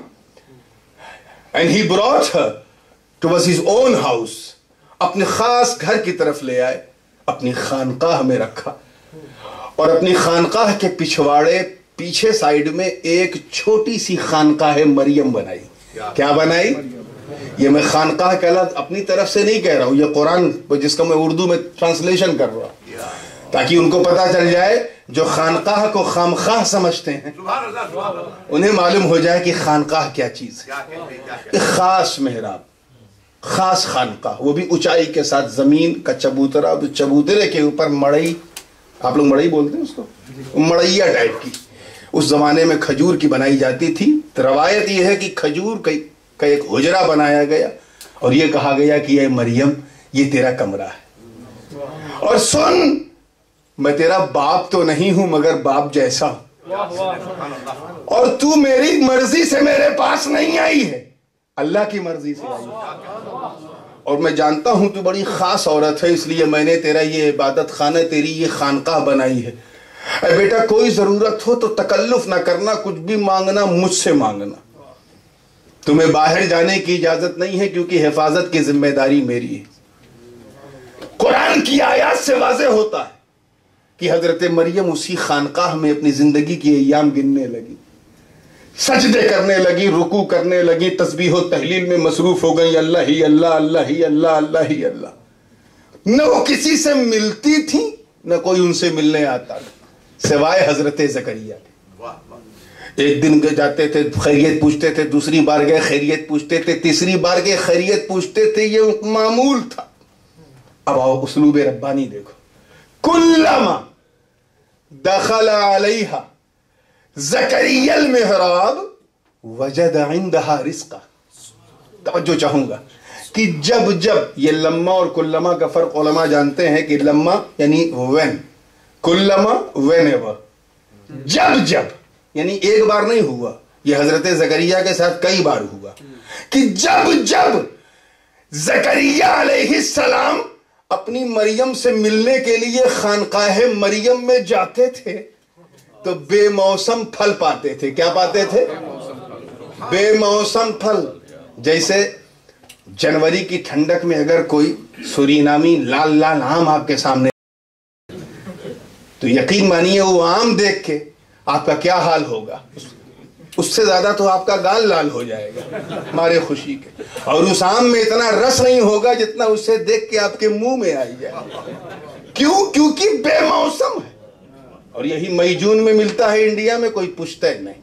and he brought her towards his own house، اپنے خاص گھر کی طرف لے آئے، اپنی خانقاہ میں رکھا، اور اپنی خانقاہ کے پچھواڑے پیچھے سائیڈ میں ایک چھوٹی سی خانقاہ مریم بنائی۔ کیا بنائی؟ یہ میں خانقاہ کا لفظ اپنی طرف سے نہیں کہہ رہا ہوں، یہ قرآن جس کا میں اردو میں ٹرانسلیشن کر رہا ہوں تاکہ ان کو پتا چل جائے جو خانقاہ کو خامخواہ سمجھتے ہیں انہیں معلوم ہو جائے کہ خانقاہ کیا چیز ہے۔ ایک خاص محراب، خاص خانقاہ، وہ بھی اونچائی کے ساتھ، زمین کا چبوترا، چبوترے کے اوپر مڑئی، آپ لوگ مڑئی بولتے ہیں اس کو، مڑیا ٹائپ کی، اس زمانے میں کھجور کی بنائی جاتی تھی۔ روایت یہ ہے کہ کھجور کا ایک حجرہ بنایا گیا اور یہ کہا گیا کہ اے مریم یہ تیرا کمرہ ہے، اور سن میں تیرا باپ تو نہیں ہوں مگر باپ جیسا ہوں، اور تو میری مرضی سے میرے پاس نہیں آئی ہے، اللہ کی مرضی سے آئی ہے، اور میں جانتا ہوں تو بڑی خاص عورت ہے، اس لیے میں نے تیرا یہ عبادت خانہ، تیری یہ خانقاہ بنائی ہے۔ اے بیٹا کوئی ضرورت ہو تو تکلف نہ کرنا، کچھ بھی مانگنا مجھ سے مانگنا، تمہیں باہر جانے کی اجازت نہیں ہے کیونکہ حفاظت کی ذمہ داری میری ہے۔ قرآن کی آیات سے واضح ہوتا ہے کہ حضرت مریم اسی خانقاہ میں اپنی زندگی کی ایام گننے لگی، سجدے کرنے لگی، رکوع کرنے لگی، تسبیح و تحلیل میں مصروف ہو گئی، اللہ ہی اللہ، اللہ ہی اللہ، اللہ ہی اللہ۔ نہ وہ کسی سے ملتی تھی نہ کوئی ان سے ملنے آتا سوائے حضرت زکریا کے۔ ایک دن جاتے تھے خیریت پوچھتے تھے، دوسری بار گئے خیریت پوچھتے تھے، تیسری بار گئے خیریت پوچھتے تھے، یہ معمول تھا۔ اب آؤ اسلوب ربانی دیکھو، کلما دخل علیہا زکریا المحراب وجد عندها رزقا۔ توجہ چاہوں گا کہ جب جب، یہ لما اور کلما کا فرق علماء جانتے ہیں کہ لما یعنی when، کلما whenever، جب جب یعنی ایک بار نہیں ہوا، یہ حضرت زکریا کے ساتھ کئی بار ہوا کہ جب جب زکریا علیہ السلام اپنی مریم سے ملنے کے لیے خانقاہ مریم میں جاتے تھے تو بے موسم پھل پاتے تھے۔ کیا پاتے تھے؟ بے موسم پھل۔ جیسے جنوری کی ٹھنڈک میں اگر کوئی سورینامی لال لال آم آپ کے سامنے تو یقین مانیے وہ آم دیکھ کے آپ کا کیا حال ہوگا، اس سے زیادہ تو آپ کا گال لال ہو جائے گا مارے خوشی کے، اور اس آم میں اتنا رس نہیں ہوگا جتنا اسے دیکھ کے آپ کے منہ میں آئی جائے۔ کیوں؟ کیونکہ بے موسم ہے۔ اور یہی مئی جون میں ملتا ہے انڈیا میں، کوئی پوچھتا ہے نہیں۔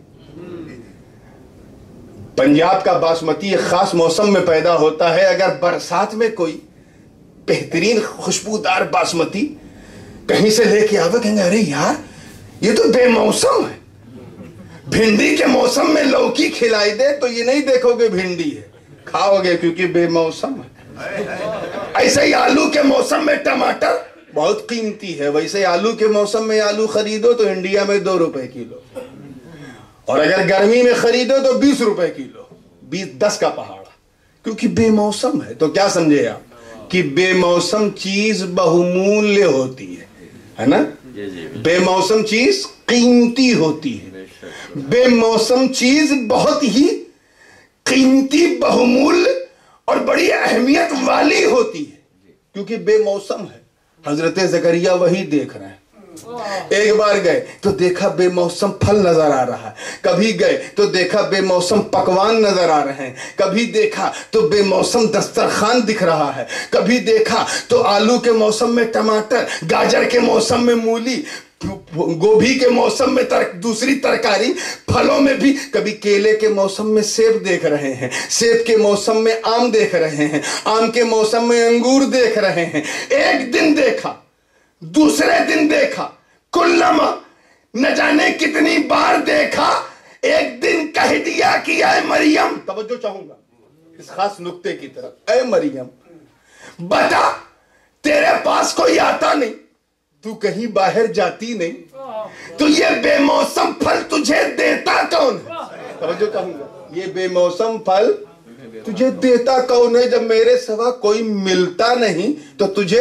پنجاب کا باسمتی ایک خاص موسم میں پیدا ہوتا ہے، اگر برسات میں کوئی بہترین خوشبودار باسمتی کہیں سے لے کے آوے، کہیں گے ارے یار یہ تو بے موسم ہے۔ بھنڈی کے موسم میں لوکی کھلائی دے تو یہ نہیں دیکھو گے بھنڈی ہے، کھاؤ گے کیونکہ بے موسم ہے۔ ایسے ہی آلو کے موسم میں ٹماٹر بہت قیمتی ہے، ویسے آلو کے موسم میں آلو خریدو تو انڈیا میں دو روپے کلو، اور اگر گرمی میں خریدو تو بیس روپے کلو، بیس دس کا پہاڑا، کیونکہ بے موسم ہے۔ تو کیا سمجھے آپ کہ بے موسم چیز بہمولیہ ہوتی ہے، ہے نا؟ بے موسم چیز قیمتی ہوتی ہے، بے موسم چیز بہت ہی قیمتی، بہمول اور بڑی اہمیت والی ہوتی ہے، کیونکہ بے موسم ہے۔ حضرت زکریا وہی دیکھ رہے ہیں۔ ایک بار گئے تو دیکھا بے موسم پھل نظر آ رہا ہے، کبھی گئے تو دیکھا بے موسم پکوان نظر آ رہے ہیں، کبھی دیکھا تو بے موسم دسترخوان دکھ رہا ہے، کبھی دیکھا تو آلو کے موسم میں ٹماٹر، گاجر کے موسم میں مولی، گوبھی کے موسم میں تر... دوسری ترکاری، پھلوں میں بھی کبھی کیلے کے موسم میں سیب دیکھ رہے ہیں، سیب کے موسم میں آم دیکھ رہے ہیں، آم کے موسم میں انگور دیکھ رہے ہیں۔ ایک دن دیکھا، دوسرے دن دیکھا، کلما نہ جانے کتنی بار دیکھا، ایک دن کہہ دیا کہ اے مریم، توجہ چاہوں گا اس خاص نقطے کی طرف، اے مریم بتا تیرے پاس کوئی آتا نہیں، تو کہیں باہر جاتی نہیں، تو یہ بے موسم پھل تجھے دیتا کون ہے؟ توجہ چاہوں گا، یہ بے موسم پھل تجھے دیتا کون ہے؟ جب میرے سوا کوئی ملتا نہیں تو تجھے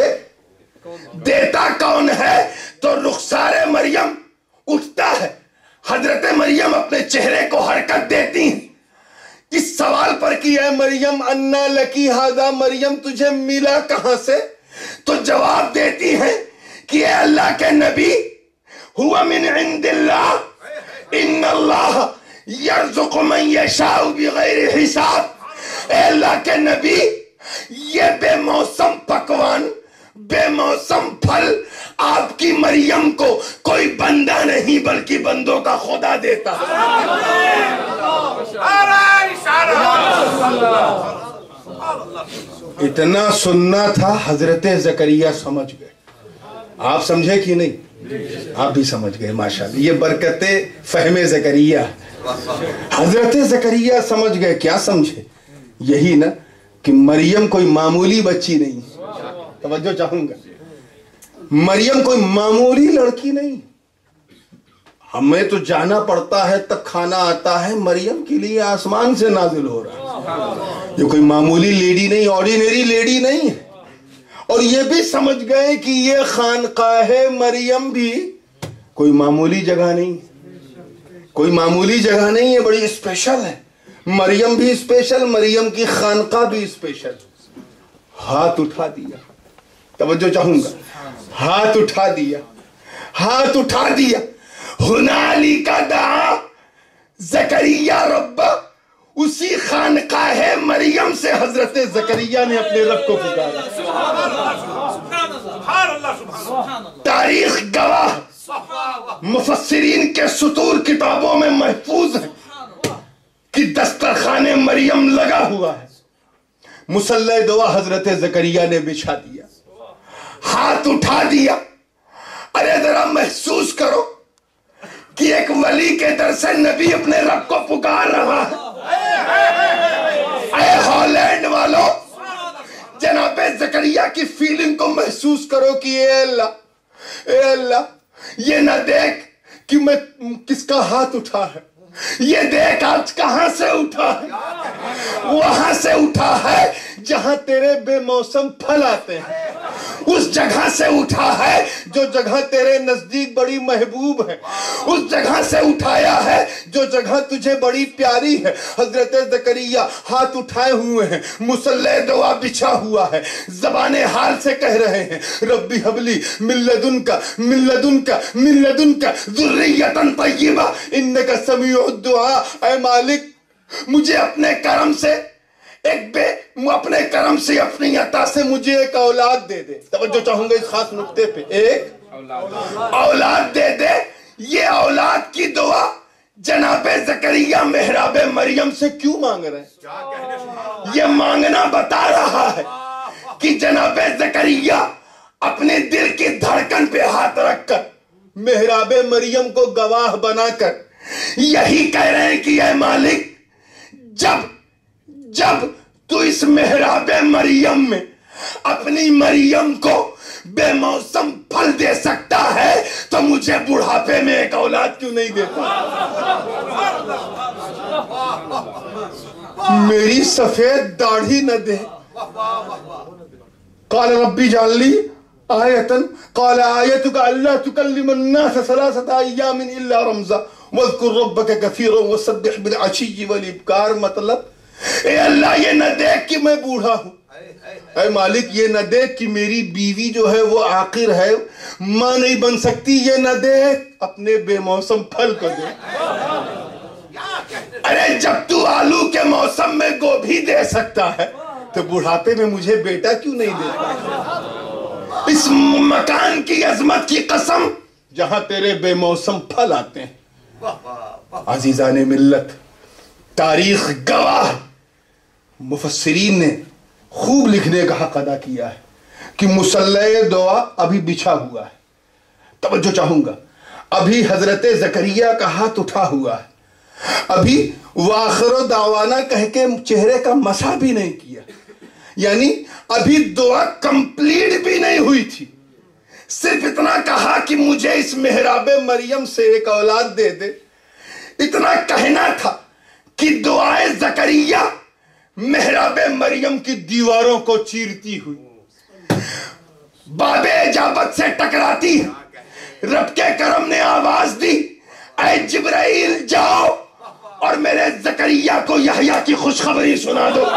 دیتا کون ہے؟ تو رخسار مریم اٹھتا ہے، حضرت مریم اپنے چہرے کو حرکت دیتی ہیں اس سوال پر کہ اے مریم انا لکی ھذا، مریم تجھے ملا کہاں سے؟ تو جواب دیتی ہیں کہ اے اللہ کے نبی، ہوا من عند اللہ، ان اللہ یرزق من یشاء بغیر حساب۔ اے اللہ کے نبی، یہ بے موسم پکوان، بے موسم پھل آپ کی مریم کو کوئی بندہ نہیں بلکہ بندوں کا خدا دیتا ہے۔ اتنا سننا تھا، حضرت زکریا سمجھ گئے۔ آپ سمجھے کہ نہیں؟ آپ بھی سمجھ گئے، ماشاءاللہ، یہ برکت فہم زکریا۔ حضرت زکریا سمجھ گئے۔ کیا سمجھے؟ یہی نا کہ مریم کوئی معمولی بچی نہیں، توجہ چاہوں گا، مریم کوئی معمولی لڑکی نہیں۔ ہمیں تو جانا پڑتا ہے تب کھانا آتا ہے، مریم کے لیے آسمان سے نازل ہو رہا ہے۔ یہ کوئی معمولی لیڈی نہیں، آرڈینری لیڈی نہیں ہے۔ اور یہ بھی سمجھ گئے کہ یہ خانقاہ مریم بھی کوئی معمولی جگہ نہیں، کوئی معمولی جگہ نہیں ہے، بڑی اسپیشل ہے۔ مریم بھی اسپیشل، مریم کی خانقاہ بھی اسپیشل۔ ہاتھ اٹھا دیا، توجہ چاہوں گا، ہاتھ اٹھا دیا، ہاتھ اٹھا دیا۔ ہنالک دعا زکریا ربہ، اسی خانقاہ مریم سے حضرت زکریا نے اپنے رب کو پکارا۔ تاریخ گواہ، مفسرین کے سطور کتابوں میں محفوظ ہے کہ دسترخوان مریم لگا ہوا ہے، مصلی دعا حضرت زکریا نے بچھا دیا، ہاتھ اٹھا دیا۔ ارے ذرا محسوس کرو کہ ایک ولی کے در سے نبی اپنے رب کو پکار رہا ہے۔ اے ہالینڈ والو، جناب زکریا کی فیلنگ کو محسوس کرو کہ اے اللہ، اے اللہ، یہ نہ دیکھ کہ میں کس کا ہاتھ اٹھا ہے، یہ دیکھ آج کہاں سے اٹھا ہے، وہاں سے اٹھا ہے جہاں تیرے بے موسم پھل آتے ہیں، اس جگہ سے اٹھا ہے جو جگہ تیرے نزدیک بڑی محبوب ہے، اس جگہ سے اٹھایا ہے جو جگہ تجھے بڑی پیاری ہے۔ حضرت زکریا ہاتھ اٹھائے ہوئے ہیں، مصلی دعا بچھا ہوا ہے، زبان حال سے کہہ رہے ہیں ربی حبلی من لدنک من لدنک من لدنک ذریۃ طیبہ انک سمیع الدعاء۔ اے مالک، مجھے اپنے کرم سے ایک بے اپنے کرم سے، اپنی عطا سے مجھے ایک اولاد دے دے۔ توجہ چاہوں گا اس خاص نقطے پہ، ایک اولاد دے دے. یہ اولاد کی دعا جناب زکریا محراب مریم سے کیوں مانگ رہے ہیں؟ یہ مانگنا بتا رہا ہے کہ جناب زکریا اپنے دل کی دھڑکن پہ ہاتھ رکھ کر محراب مریم کو گواہ بنا کر یہی کہہ رہے ہیں کہ اے مالک، جب جب تو اس محراب مریم میں اپنی مریم کو بے موسم پھل دے سکتا ہے تو مجھے بڑھاپے میں ایک اولاد کیوں نہیں دیتا؟ میری سفید داڑھی نہ دے. قال ربی اجعل لی آیتن قال آیتک الا تکلم الناس ثلاثة ایام الا رمزا واذکر ربک کثیرا وسبح بالعشی والابکار. مطلب اے اللہ یہ نہ دیکھ کہ میں بوڑھا ہوں، اے مالک یہ نہ دیکھ کہ میری بیوی جو ہے وہ عاقر ہے، ماں نہیں بن سکتی، یہ نہ دیکھ، اپنے بے موسم پھل کو دے. ارے جب تو آلو کے موسم میں گوبھی دے سکتا ہے تو بڑھاپے میں مجھے بیٹا کیوں نہیں دیتا؟ اس مکان کی عظمت کی قسم جہاں تیرے بے موسم پھل آتے ہیں. عزیزان ملت، تاریخ گواہ، مفسرین نے خوب لکھنے کا حق ادا کیا ہے کہ مصلی دعا ابھی بچھا ہوا ہے. توجہ چاہوں گا، ابھی حضرت زکریا کا ہاتھ اٹھا ہوا ہے، ابھی وآخر دعوانا کہہ کے چہرے کا مسح بھی نہیں کیا، یعنی ابھی دعا کمپلیٹ بھی نہیں ہوئی تھی. صرف اتنا کہا کہ مجھے اس محراب مریم سے ایک اولاد دے دے. اتنا کہنا تھا کہ دعائے زکریا محراب مریم کی دیواروں کو چیرتی ہوئی باب اجابت سے ٹکراتی ہے. رب کے کرم نے آواز دی، اے جبرائیل جاؤ اور میرے زکریا کو یحییٰ کی خوشخبری سنا دو.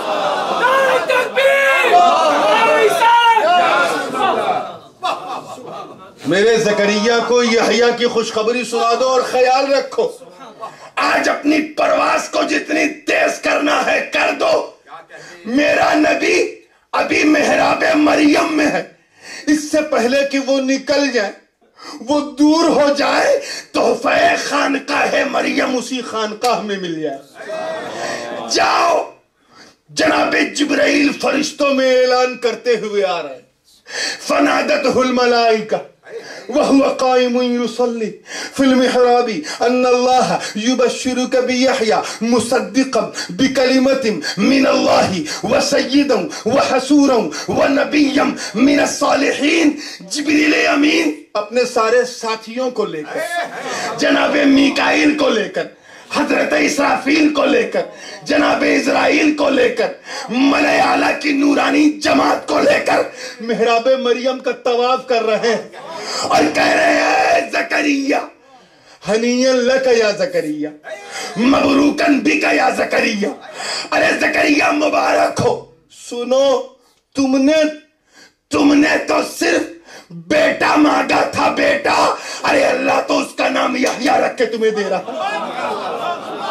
میرے زکریا کو یحییٰ کی خوشخبری سنا دو. اور خیال رکھو، آج اپنی پرواز کو جتنی تیز کرنا ہے کر دو. میرا نبی ابھی محراب مریم میں ہے. اس سے پہلے کہ وہ نکل جائے، وہ دور ہو جائے، تحفہ خانقاہ مریم اسی خانقاہ میں مل جائے. جاؤ، جناب جبرائیل فرشتوں میں اعلان کرتے ہوئے آ رہے ہیں. فنادتہ الملائکہ وهو قائم يصلي في المحراب ان الله يبشرك بيحيى مصدقا بكلمة من الله وسيدا وحسورا ونبيا من الصالحين. جبریل امین اپنے سارے ساتھیوں کو لے کر، جناب میکائیل کو لے کر، حضرت اسرافیل کو لے کر، جناب اسرائیل کو لے کر، ملائے اعلیٰ کی نورانی جماعت کو لے کر محراب مریم کا طواف کر رہے ہیں اور کہہ رہے ہیں زکریا ہنیئا لک یا زکریا مبروکن بک یا زکریا. ارے زکریا مبارک ہو. سنو، تم نے تم نے تو صرف بیٹا مانگا تھا، بیٹا. ارے اللہ تو اس کا نام یحییٰ رکھ کے تمہیں دے رہا،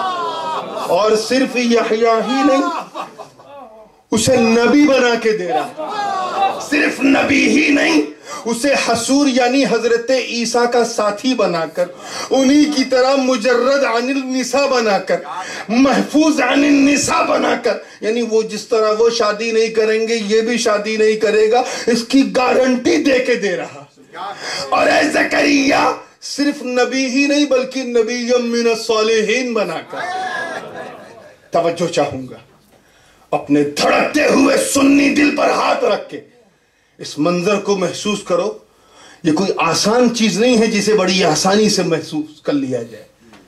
اور صرف یحییٰ ہی نہیں، اسے نبی بنا کے دے رہا. صرف نبی ہی نہیں، اسے حسور یعنی حضرت عیسیٰ کا ساتھی بنا کر، انہی کی طرح مجرد عن النساء بنا کر، محفوظ عن النساء بنا کر، یعنی وہ جس طرح وہ شادی نہیں کریں گے یہ بھی شادی نہیں کرے گا، اس کی گارنٹی دے کے دے رہا. اور اے زکریا صرف نبی ہی نہیں بلکہ نبی من الصالحین بنا کر. توجہ چاہوں گا، اپنے دھڑکتے ہوئے سنی دل پر ہاتھ رکھ کے اس منظر کو محسوس کرو. یہ کوئی آسان چیز نہیں ہے جسے بڑی آسانی سے محسوس کر لیا جائے.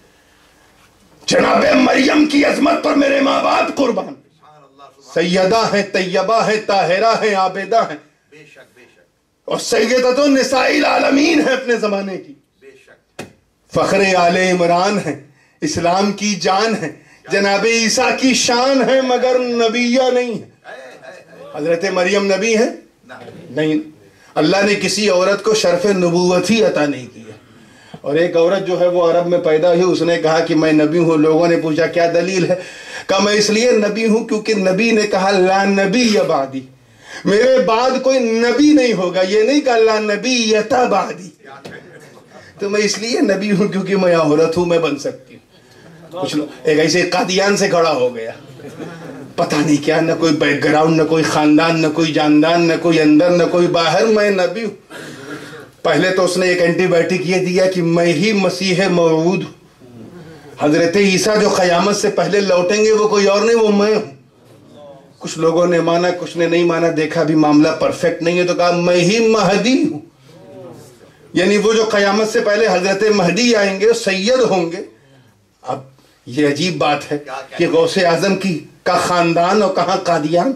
جناب مریم کی عظمت پر میرے ماں باپ قربان، سیدہ ہیں، طیبہ ہیں، طاہرہ ہیں، عابدہ ہیں، اور سیدۃ النساء العالمین ہے اپنے زمانے کی. فخر آل عمران ہیں، اسلام کی جان ہے، جناب عیسیٰ کی شان ہے، مگر نبیہ نہیں ہے. حضرت مریم نبی ہے نہیں. اللہ نے کسی عورت کو شرف نبوت ہی عطا نہیں کیا. اور ایک عورت جو ہے وہ عرب میں پیدا ہوئی، اس نے کہا کہ میں نبی ہوں. لوگوں نے پوچھا کیا دلیل ہے؟ کہا میں اس لیے نبی ہوں کیونکہ نبی نے کہا لا نبی بعدی، میرے بعد کوئی نبی نہیں ہوگا. یہ نہیں کہ اللہ نبی یتا بعدی. تو میں اس لیے نبی ہوں کیونکہ میں عورت ہوں, میں بن سکتی ہوں. کچھ لوگ ایک ایسے قادیان سے کھڑا ہو گیا, پتہ نہیں کیا, نہ کوئی بیک گراؤنڈ, نہ کوئی خاندان, نہ کوئی جاندان, نہ کوئی اندر, نہ کوئی باہر, میں نبی ہوں. پہلے تو اس نے ایک اینٹی بائیوٹک یہ دیا کہ میں ہی مسیح موعود ہوں. حضرت عیسیٰ جو قیامت سے پہلے لوٹیں گے وہ کوئی اور نہیں, وہ میں ہوں. کچھ لوگوں نے مانا, کچھ نے نہیں مانا, دیکھا بھی معاملہ پرفیکٹ نہیں ہے تو کہا میں ہی مہدی ہوں. یعنی وہ جو قیامت سے پہلے حضرت مہدی آئیں گے, سید ہوں گے. اب یہ عجیب بات ہے کہ غوث اعظم کی کا خاندان اور کہاں قادیان,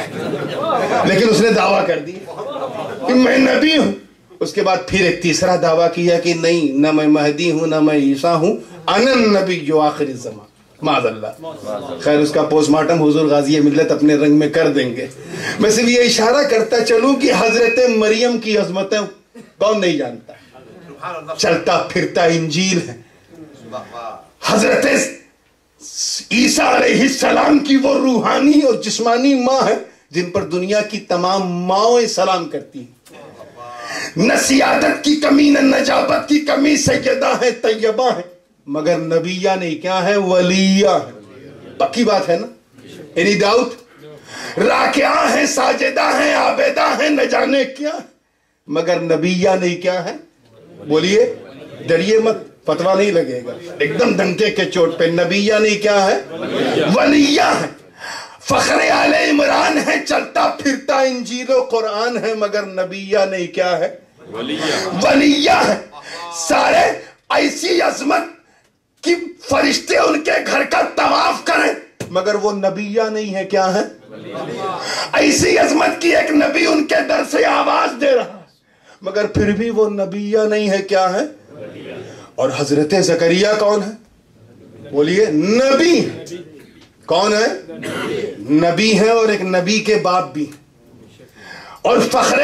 لیکن اس نے دعویٰ کر دیا کہ میں نبی ہوں. اس کے بعد پھر ایک تیسرا دعویٰ کیا کہ نہیں, نہ میں مہدی ہوں نہ میں عیسیٰ ہوں, انا النبی جو آخر الزمان. معاذ اللہ. خیر اس کا پوسٹ مارٹم حضور غازی ملت اپنے رنگ میں کر دیں گے. میں صرف یہ اشارہ کرتا چلوں کہ حضرت مریم کی عظمتیں کون نہیں جانتا, چلتا پھرتا انجیل ہے. حضرت عیسیٰ علیہ السلام کی وہ روحانی اور جسمانی ماں ہے جن پر دنیا کی تمام ماؤں سلام کرتی ہیں. نہ سیادت کی کمی, نہ نجابت کی کمی, سیدہ ہیں, طیبہ ہیں, مگر نبیہ نہیں, کیا ہے, ولیہ ہے. پکی بات ہے نا, اینی ڈاؤٹ. راکعہ ہیں, ساجدہ ہیں, عابدہ ہیں, نہ جانے کیا, مگر نبیہ نہیں, کیا ہے, بولیے, ڈریے مت, فتویٰ نہیں لگے گا, ایک دم ڈنکے کے چوٹ پہ. نبیہ نہیں, کیا ہے, ولیہ ہے. فخر آل عمران ہے, چلتا پھرتا انجیل و قرآن ہے, مگر نبیہ نہیں, کیا ہے, ولیہ ہے. سارے ایسی عظمت کہ فرشتے ان کے گھر کا طواف کریں, مگر وہ نبیہ نہیں ہے, کیا ہے, ایسی عظمت کی ایک نبی ان کے در سے آواز دے رہا, مگر پھر بھی وہ نبیہ نہیں ہے, کیا ہے. اور حضرت زکریہ کون ہے, بولیے, نبی. کون ہے, نبی ہے, اور ایک نبی کے باپ بھی. اور فخر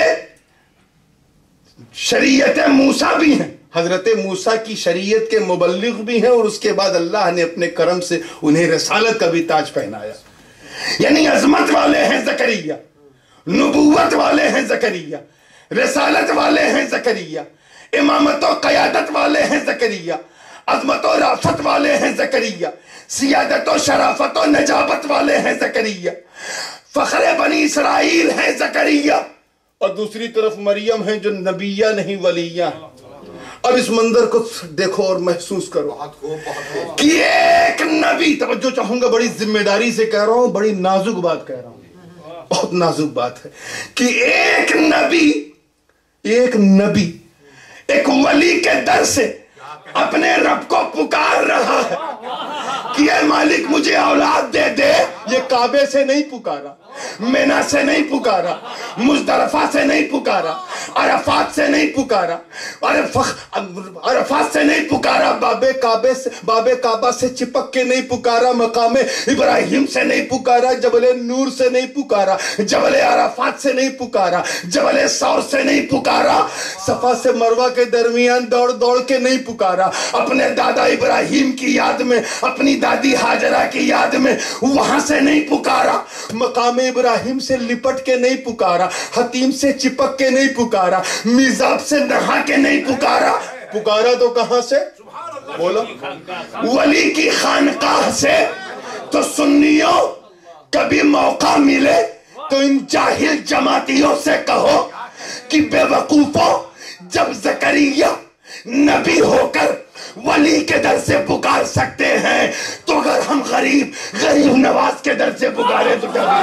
شریعت موسیٰ بھی ہیں, حضرت موسیٰ کی شریعت کے مبلغ بھی ہیں, اور اس کے بعد اللہ نے اپنے کرم سے انہیں رسالت کا بھی تاج پہنایا. یعنی عظمت والے ہیں زکریہ, نبوت والے ہیں زکریہ, رسالت والے ہیں زکریہ, امامت و قیادت والے ہیں زکریہ, عظمت و رافت والے ہیں زکریہ, سیادت و شرافت و نجابت والے ہیں زکریہ, فخر بنی اسرائیل ہیں زکریہ. اور دوسری طرف مریم ہیں جو نبیہ نہیں, ولیہ. اب اس منظر کو دیکھو اور محسوس کرو کہ ایک نبی, توجہ چاہوں گا, بڑی ذمہ داری سے کہہ رہا ہوں, بڑی نازک بات کہہ رہا ہوں, بہت نازک بات ہے, کہ ایک نبی, ایک نبی ایک ولی کے در سے اپنے رب کو پکار رہا ہے کہ اے مالک مجھے اولاد دے دے. یہ کعبے سے نہیں پکارا, مینا سے نہیں پکارا, مزدلفہ سے نہیں پکارا, عرفات سے نہیں پکارا, عرفات سے نہیں پکارا, باب کعبے سے باب کعبہ سے چپک کے نہیں پکارا, مقام ابراہیم سے نہیں پکارا, جبل نور سے نہیں پکارا, جبل عرفات سے نہیں پکارا, جبل سور سے نہیں پکارا, صفا سے مروہ کے درمیان دوڑ دوڑ کے نہیں پکارا, اپنے دادا ابراہیم کی یاد میں, اپنی دادی ہاجرہ کی یاد میں, وہاں سے نہیں پکارا, مقام ابراہیم سے لپٹ کے نہیں پکارا, حتیم سے چپک کے نہیں پکارا, میزاب سے نہا کے نہیں پکارا. پکارا تو کہاں سے, بولو, ولی کی خانقاہ سے. تو سنیوں کبھی موقع ملے تو ان جاہل جماعتیوں سے کہو کہ بے وقوفوں, جب زکریا نبی ہو کر ولی کے در سے پکار سکتے ہیں تو اگر ہم غریب غریب نواز کے در سے پکارے تو کیا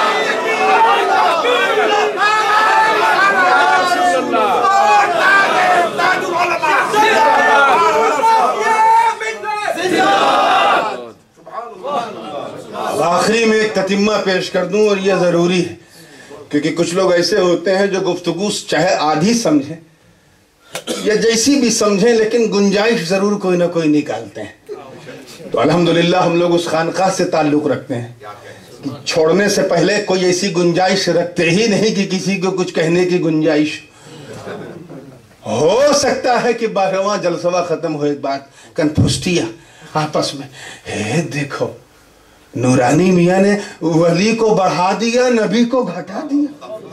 آخری میں ایک تتمہ پیش کر دوں, اور یہ ضروری ہے کیونکہ کچھ لوگ ایسے ہوتے ہیں جو گفتگو چاہے آدھی سمجھیں یا جیسی بھی سمجھیں لیکن گنجائش ضرور کوئی نہ کوئی نکالتے ہیں. تو الحمدللہ ہم لوگ اس خانقاہ سے تعلق رکھتے ہیں, چھوڑنے سے پہلے کوئی ایسی گنجائش رکھتے ہی نہیں کہ کسی کو کچھ کہنے کی گنجائش ہو سکتا ہے کہ بارہواں جلسہ ختم ہو ایک بات کنفوسٹیا آپس میں, ہے دیکھو نورانی میاں نے ولی کو بڑھا دیا, نبی کو گھٹا دیا.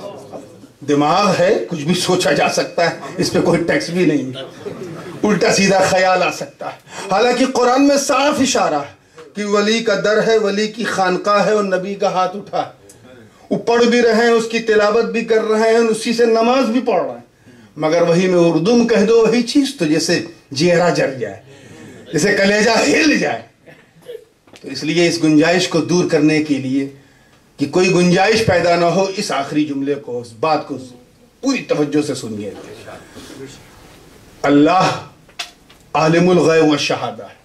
دماغ ہے، کچھ بھی سوچا جا سکتا ہے، اس پہ کوئی ٹیکس بھی نہیں، الٹا سیدھا خیال آ سکتا ہے۔ حالانکہ قرآن میں صاف اشارہ ہے کہ ولی کا در ہے، ولی کی خانقاہ ہے، اور نبی کا ہاتھ اٹھا ہے، وہ پڑھ بھی رہے ہیں، اس کی تلاوت بھی کر رہے ہیں، اسی سے نماز بھی پڑھ رہے ہیں، مگر وہی میں اردو میں کہہ دو وہی چیز تو جیسے جیرا جل جائے، جیسے کلیجہ ہل جائے۔ تو اس لیے اس گنجائش کو دور کرنے کے لیے کہ کوئی گنجائش پیدا نہ ہو، اس آخری جملے کو، اس بات کو پوری توجہ سے سنیے۔ اللہ عالم الغیب والشہادہ ہے،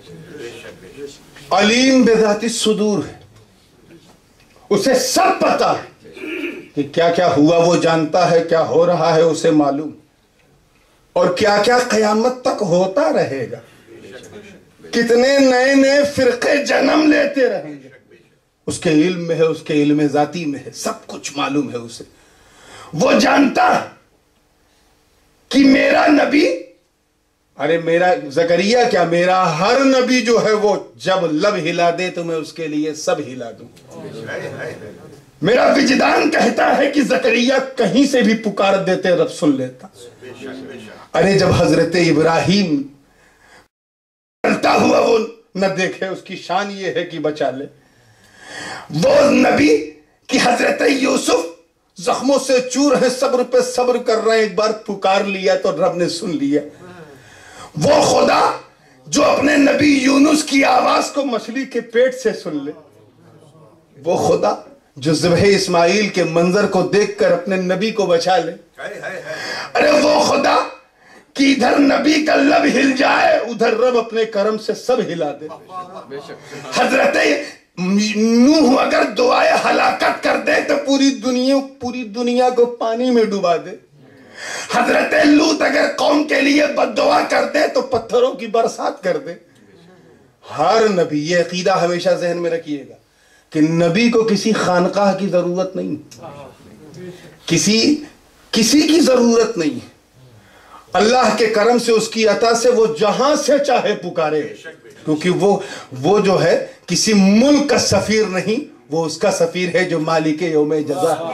علیم بذات الصدور ہے، اسے سب پتا ہے کہ کیا کیا ہوا وہ جانتا ہے، کیا ہو رہا ہے اسے معلوم، اور کیا کیا قیامت تک ہوتا رہے گا، کتنے نئے نئے فرقے جنم لیتے رہیں گے، اس کے علم میں ہے، اس کے علم ذاتی میں ہے، سب کچھ معلوم ہے اسے۔ وہ جانتا کہ میرا نبی، ارے میرا زکریا کیا، میرا ہر نبی جو ہے وہ جب لب ہلا دے تو میں اس کے لیے سب ہلا دوں۔ میرا وجدان کہتا ہے کہ زکریا کہیں سے بھی پکار دیتے رب سن لیتا۔ ارے جب حضرت ابراہیم چلتا ہوا وہ نہ دیکھے، اس کی شان یہ ہے کہ بچا لے۔ وہ نبی کہ حضرت یوسف زخموں سے چور ہیں، صبر پہ صبر کر رہے ہیں، ایک بار پکار لیا تو رب نے سن لیا۔ وہ خدا جو اپنے نبی یونس کی آواز کو مچھلی کے پیٹ سے سن لے، وہ خدا جو ذبح اسماعیل کے منظر کو دیکھ کر اپنے نبی کو بچا لے، ارے وہ خدا کہ ادھر نبی کا لب ہل جائے، ادھر رب اپنے کرم سے سب ہلا دے۔ حضرت نوح اگر دعائے ہلاکت کر دے تو پوری دنیا پوری دنیا کو پانی میں ڈوبا دے۔ حضرت لوط اگر قوم کے لیے بد دعا کر دے تو پتھروں کی برسات کر دے۔ ہر نبی، یہ عقیدہ ہمیشہ ذہن میں رکھیے گا کہ نبی کو کسی خانقاہ کی ضرورت نہیں، کسی کسی کی ضرورت نہیں، اللہ کے کرم سے، اس کی عطا سے وہ جہاں سے چاہے پکارے، کیونکہ وہ وہ جو ہے کسی ملک کا سفیر نہیں، وہ اس کا سفیر ہے جو مالک یوم جزا ہے،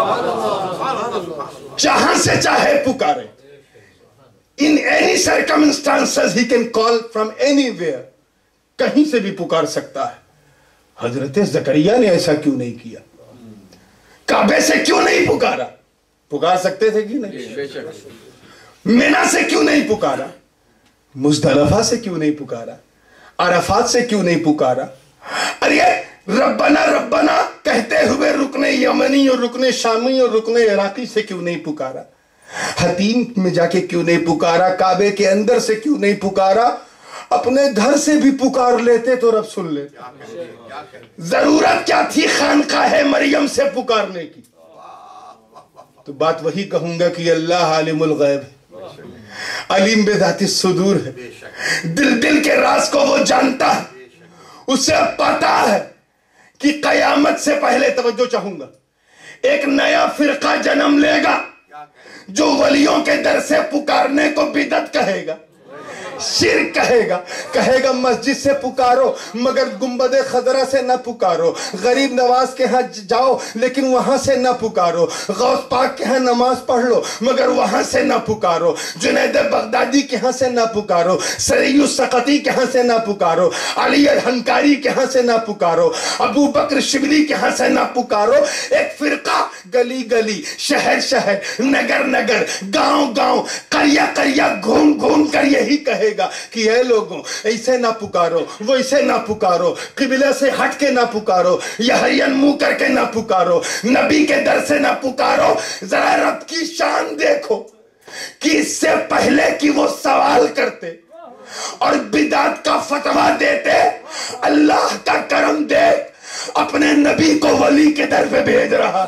جہاں سے چاہے پکارے۔ In any circumstances he can call from anywhere، کہیں سے بھی پکار سکتا ہے۔ حضرت زکریا نے ایسا کیوں نہیں کیا؟ کعبے سے کیوں نہیں پکارا؟ پکار سکتے تھے کہ نہیں؟ مینا سے کیوں نہیں پکارا؟ مزدلفہ سے کیوں نہیں پکارا؟ عرفات سے کیوں نہیں پکارا؟ ارے ربنا ربنا کہتے ہوئے رکن یمنی اور رکن شامی اور رکن عراقی سے کیوں نہیں پکارا؟ حتیم میں جا کے کیوں نہیں پکارا؟ کعبے کے اندر سے کیوں نہیں پکارا؟ اپنے گھر سے بھی پکار لیتے تو رب سن لیتے۔ ضرورت کیا تھی خانقاہ مریم سے پکارنے کی؟ تو بات وہی کہوں گا کہ اللہ عالم الغیب ہے، علیم بذات الصدور ہے، دل دل کے راز کو وہ جانتا ہے، اسے پتا ہے کہ قیامت سے پہلے، توجہ چاہوں گا، ایک نیا فرقہ جنم لے گا جو ولیوں کے در سے پکارنے کو بدعت کہے گا، شرک کہے گا، کہے گا مسجد سے پکارو مگر گنبد خضرا سے نہ پکارو، غریب نواز کے ہاں جاؤ لیکن وہاں سے نہ پکارو، غوث پاک کے ہاں نماز پڑھ لو مگر وہاں سے نہ پکارو، جنید بغدادی کے ہاں سے نہ پکارو، سری السقطی کے ہاں سے نہ پکارو، علی الحنکاری کے ہاں سے نہ پکارو، ابو بکر شبلی کے ہاں سے نہ پکارو۔ ایک فرقہ گلی گلی، شہر شہر، نگر نگر، گاؤں گاؤں، قریہ قریہ گھوم گھوم کر یہی کہے گا کہ اے لوگوں ایسے نہ پکارو، وہ اسے نہ پکارو، قبلہ سے ہٹ کے نہ پکارو، یحین منہ کر کے نہ پکارو، نبی کے در سے نہ پکارو۔ ذرا رب کی شان دیکھو کہ اس سے پہلے کہ وہ سوال کرتے اور بدعت کا فتویٰ دیتے، اللہ کا کرم دیکھ اپنے نبی کو ولی کے در پہ بھیج رہا،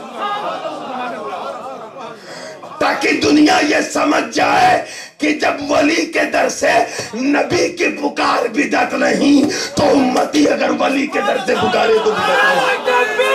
تاکہ دنیا یہ سمجھ جائے کہ جب ولی کے در سے نبی کی پکار بدعت نہیں تو امتی اگر ولی کے در سے پکارے تو بدعت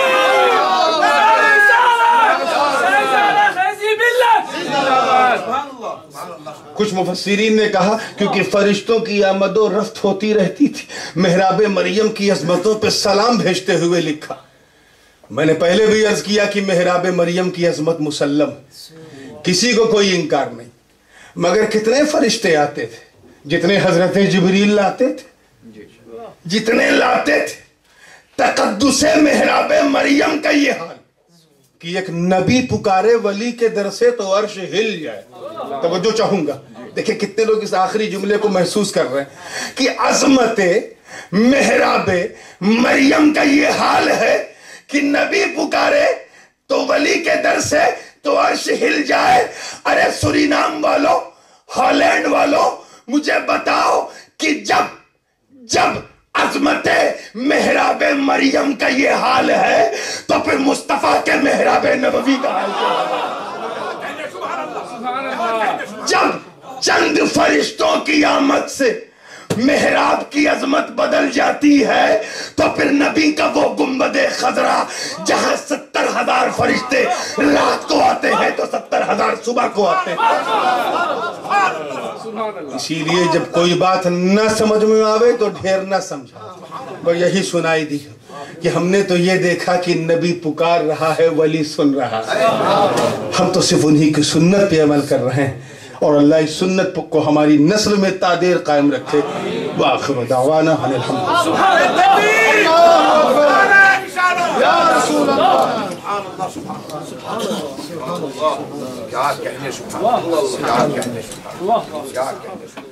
نہیں۔ کچھ مفسرین نے کہا کیونکہ فرشتوں کی آمد و رفت ہوتی رہتی تھی، محراب مریم کی عظمتوں پہ سلام بھیجتے ہوئے لکھا، میں نے پہلے بھی عرض کیا کہ محراب مریم کی عظمت مسلم، کسی کو کوئی انکار نہیں، مگر کتنے فرشتے آتے تھے، جتنے حضرت جبریل لاتے تھے، جتنے لاتے تھے، تقدس محراب مریم کا یہ حال کہ ایک نبی پکارے ولی کے در سے تو عرش ہل جائے۔ توجہ چاہوں گا، دیکھیں کتنے لوگ اس آخری جملے کو محسوس کر رہے ہیں کہ عظمت محراب مریم کا یہ حال ہے کہ نبی پکارے تو ولی کے در سے تو عرش ہل جائے۔ ارے سورینام والو، ہالینڈ والو، مجھے بتاؤ کہ جب جب عظمت محراب مریم کا یہ حال ہے تو پھر مصطفیٰ کے محراب نبوی کا حال ہے۔ جب چند فرشتوں کی آمد سے محراب کی عظمت بدل جاتی ہے تو پھر نبی کا وہ گنبد خضرا جہاں ستر ہزار فرشتے رات کو آتے ہیں تو ستر ہزار صبح کو آتے ہیں۔ اسی لیے جب کوئی بات نہ سمجھ میں آوے تو ڈھیر نہ سمجھا، وہ یہی سنائی دی کہ ہم نے تو یہ دیکھا کہ نبی پکار رہا ہے، ولی سن رہا ہے، ہم تو صرف انہی کی سنت پہ عمل کر رہے ہیں، اور اللہ اس سنت کو ہماری نسل میں تعدیر قائم رکھے۔ وآخر دعوانا ان الحمد یا رسول اللہ، کیا کہنے، سبحان اللہ، کیا کہنے، کیا کہنے۔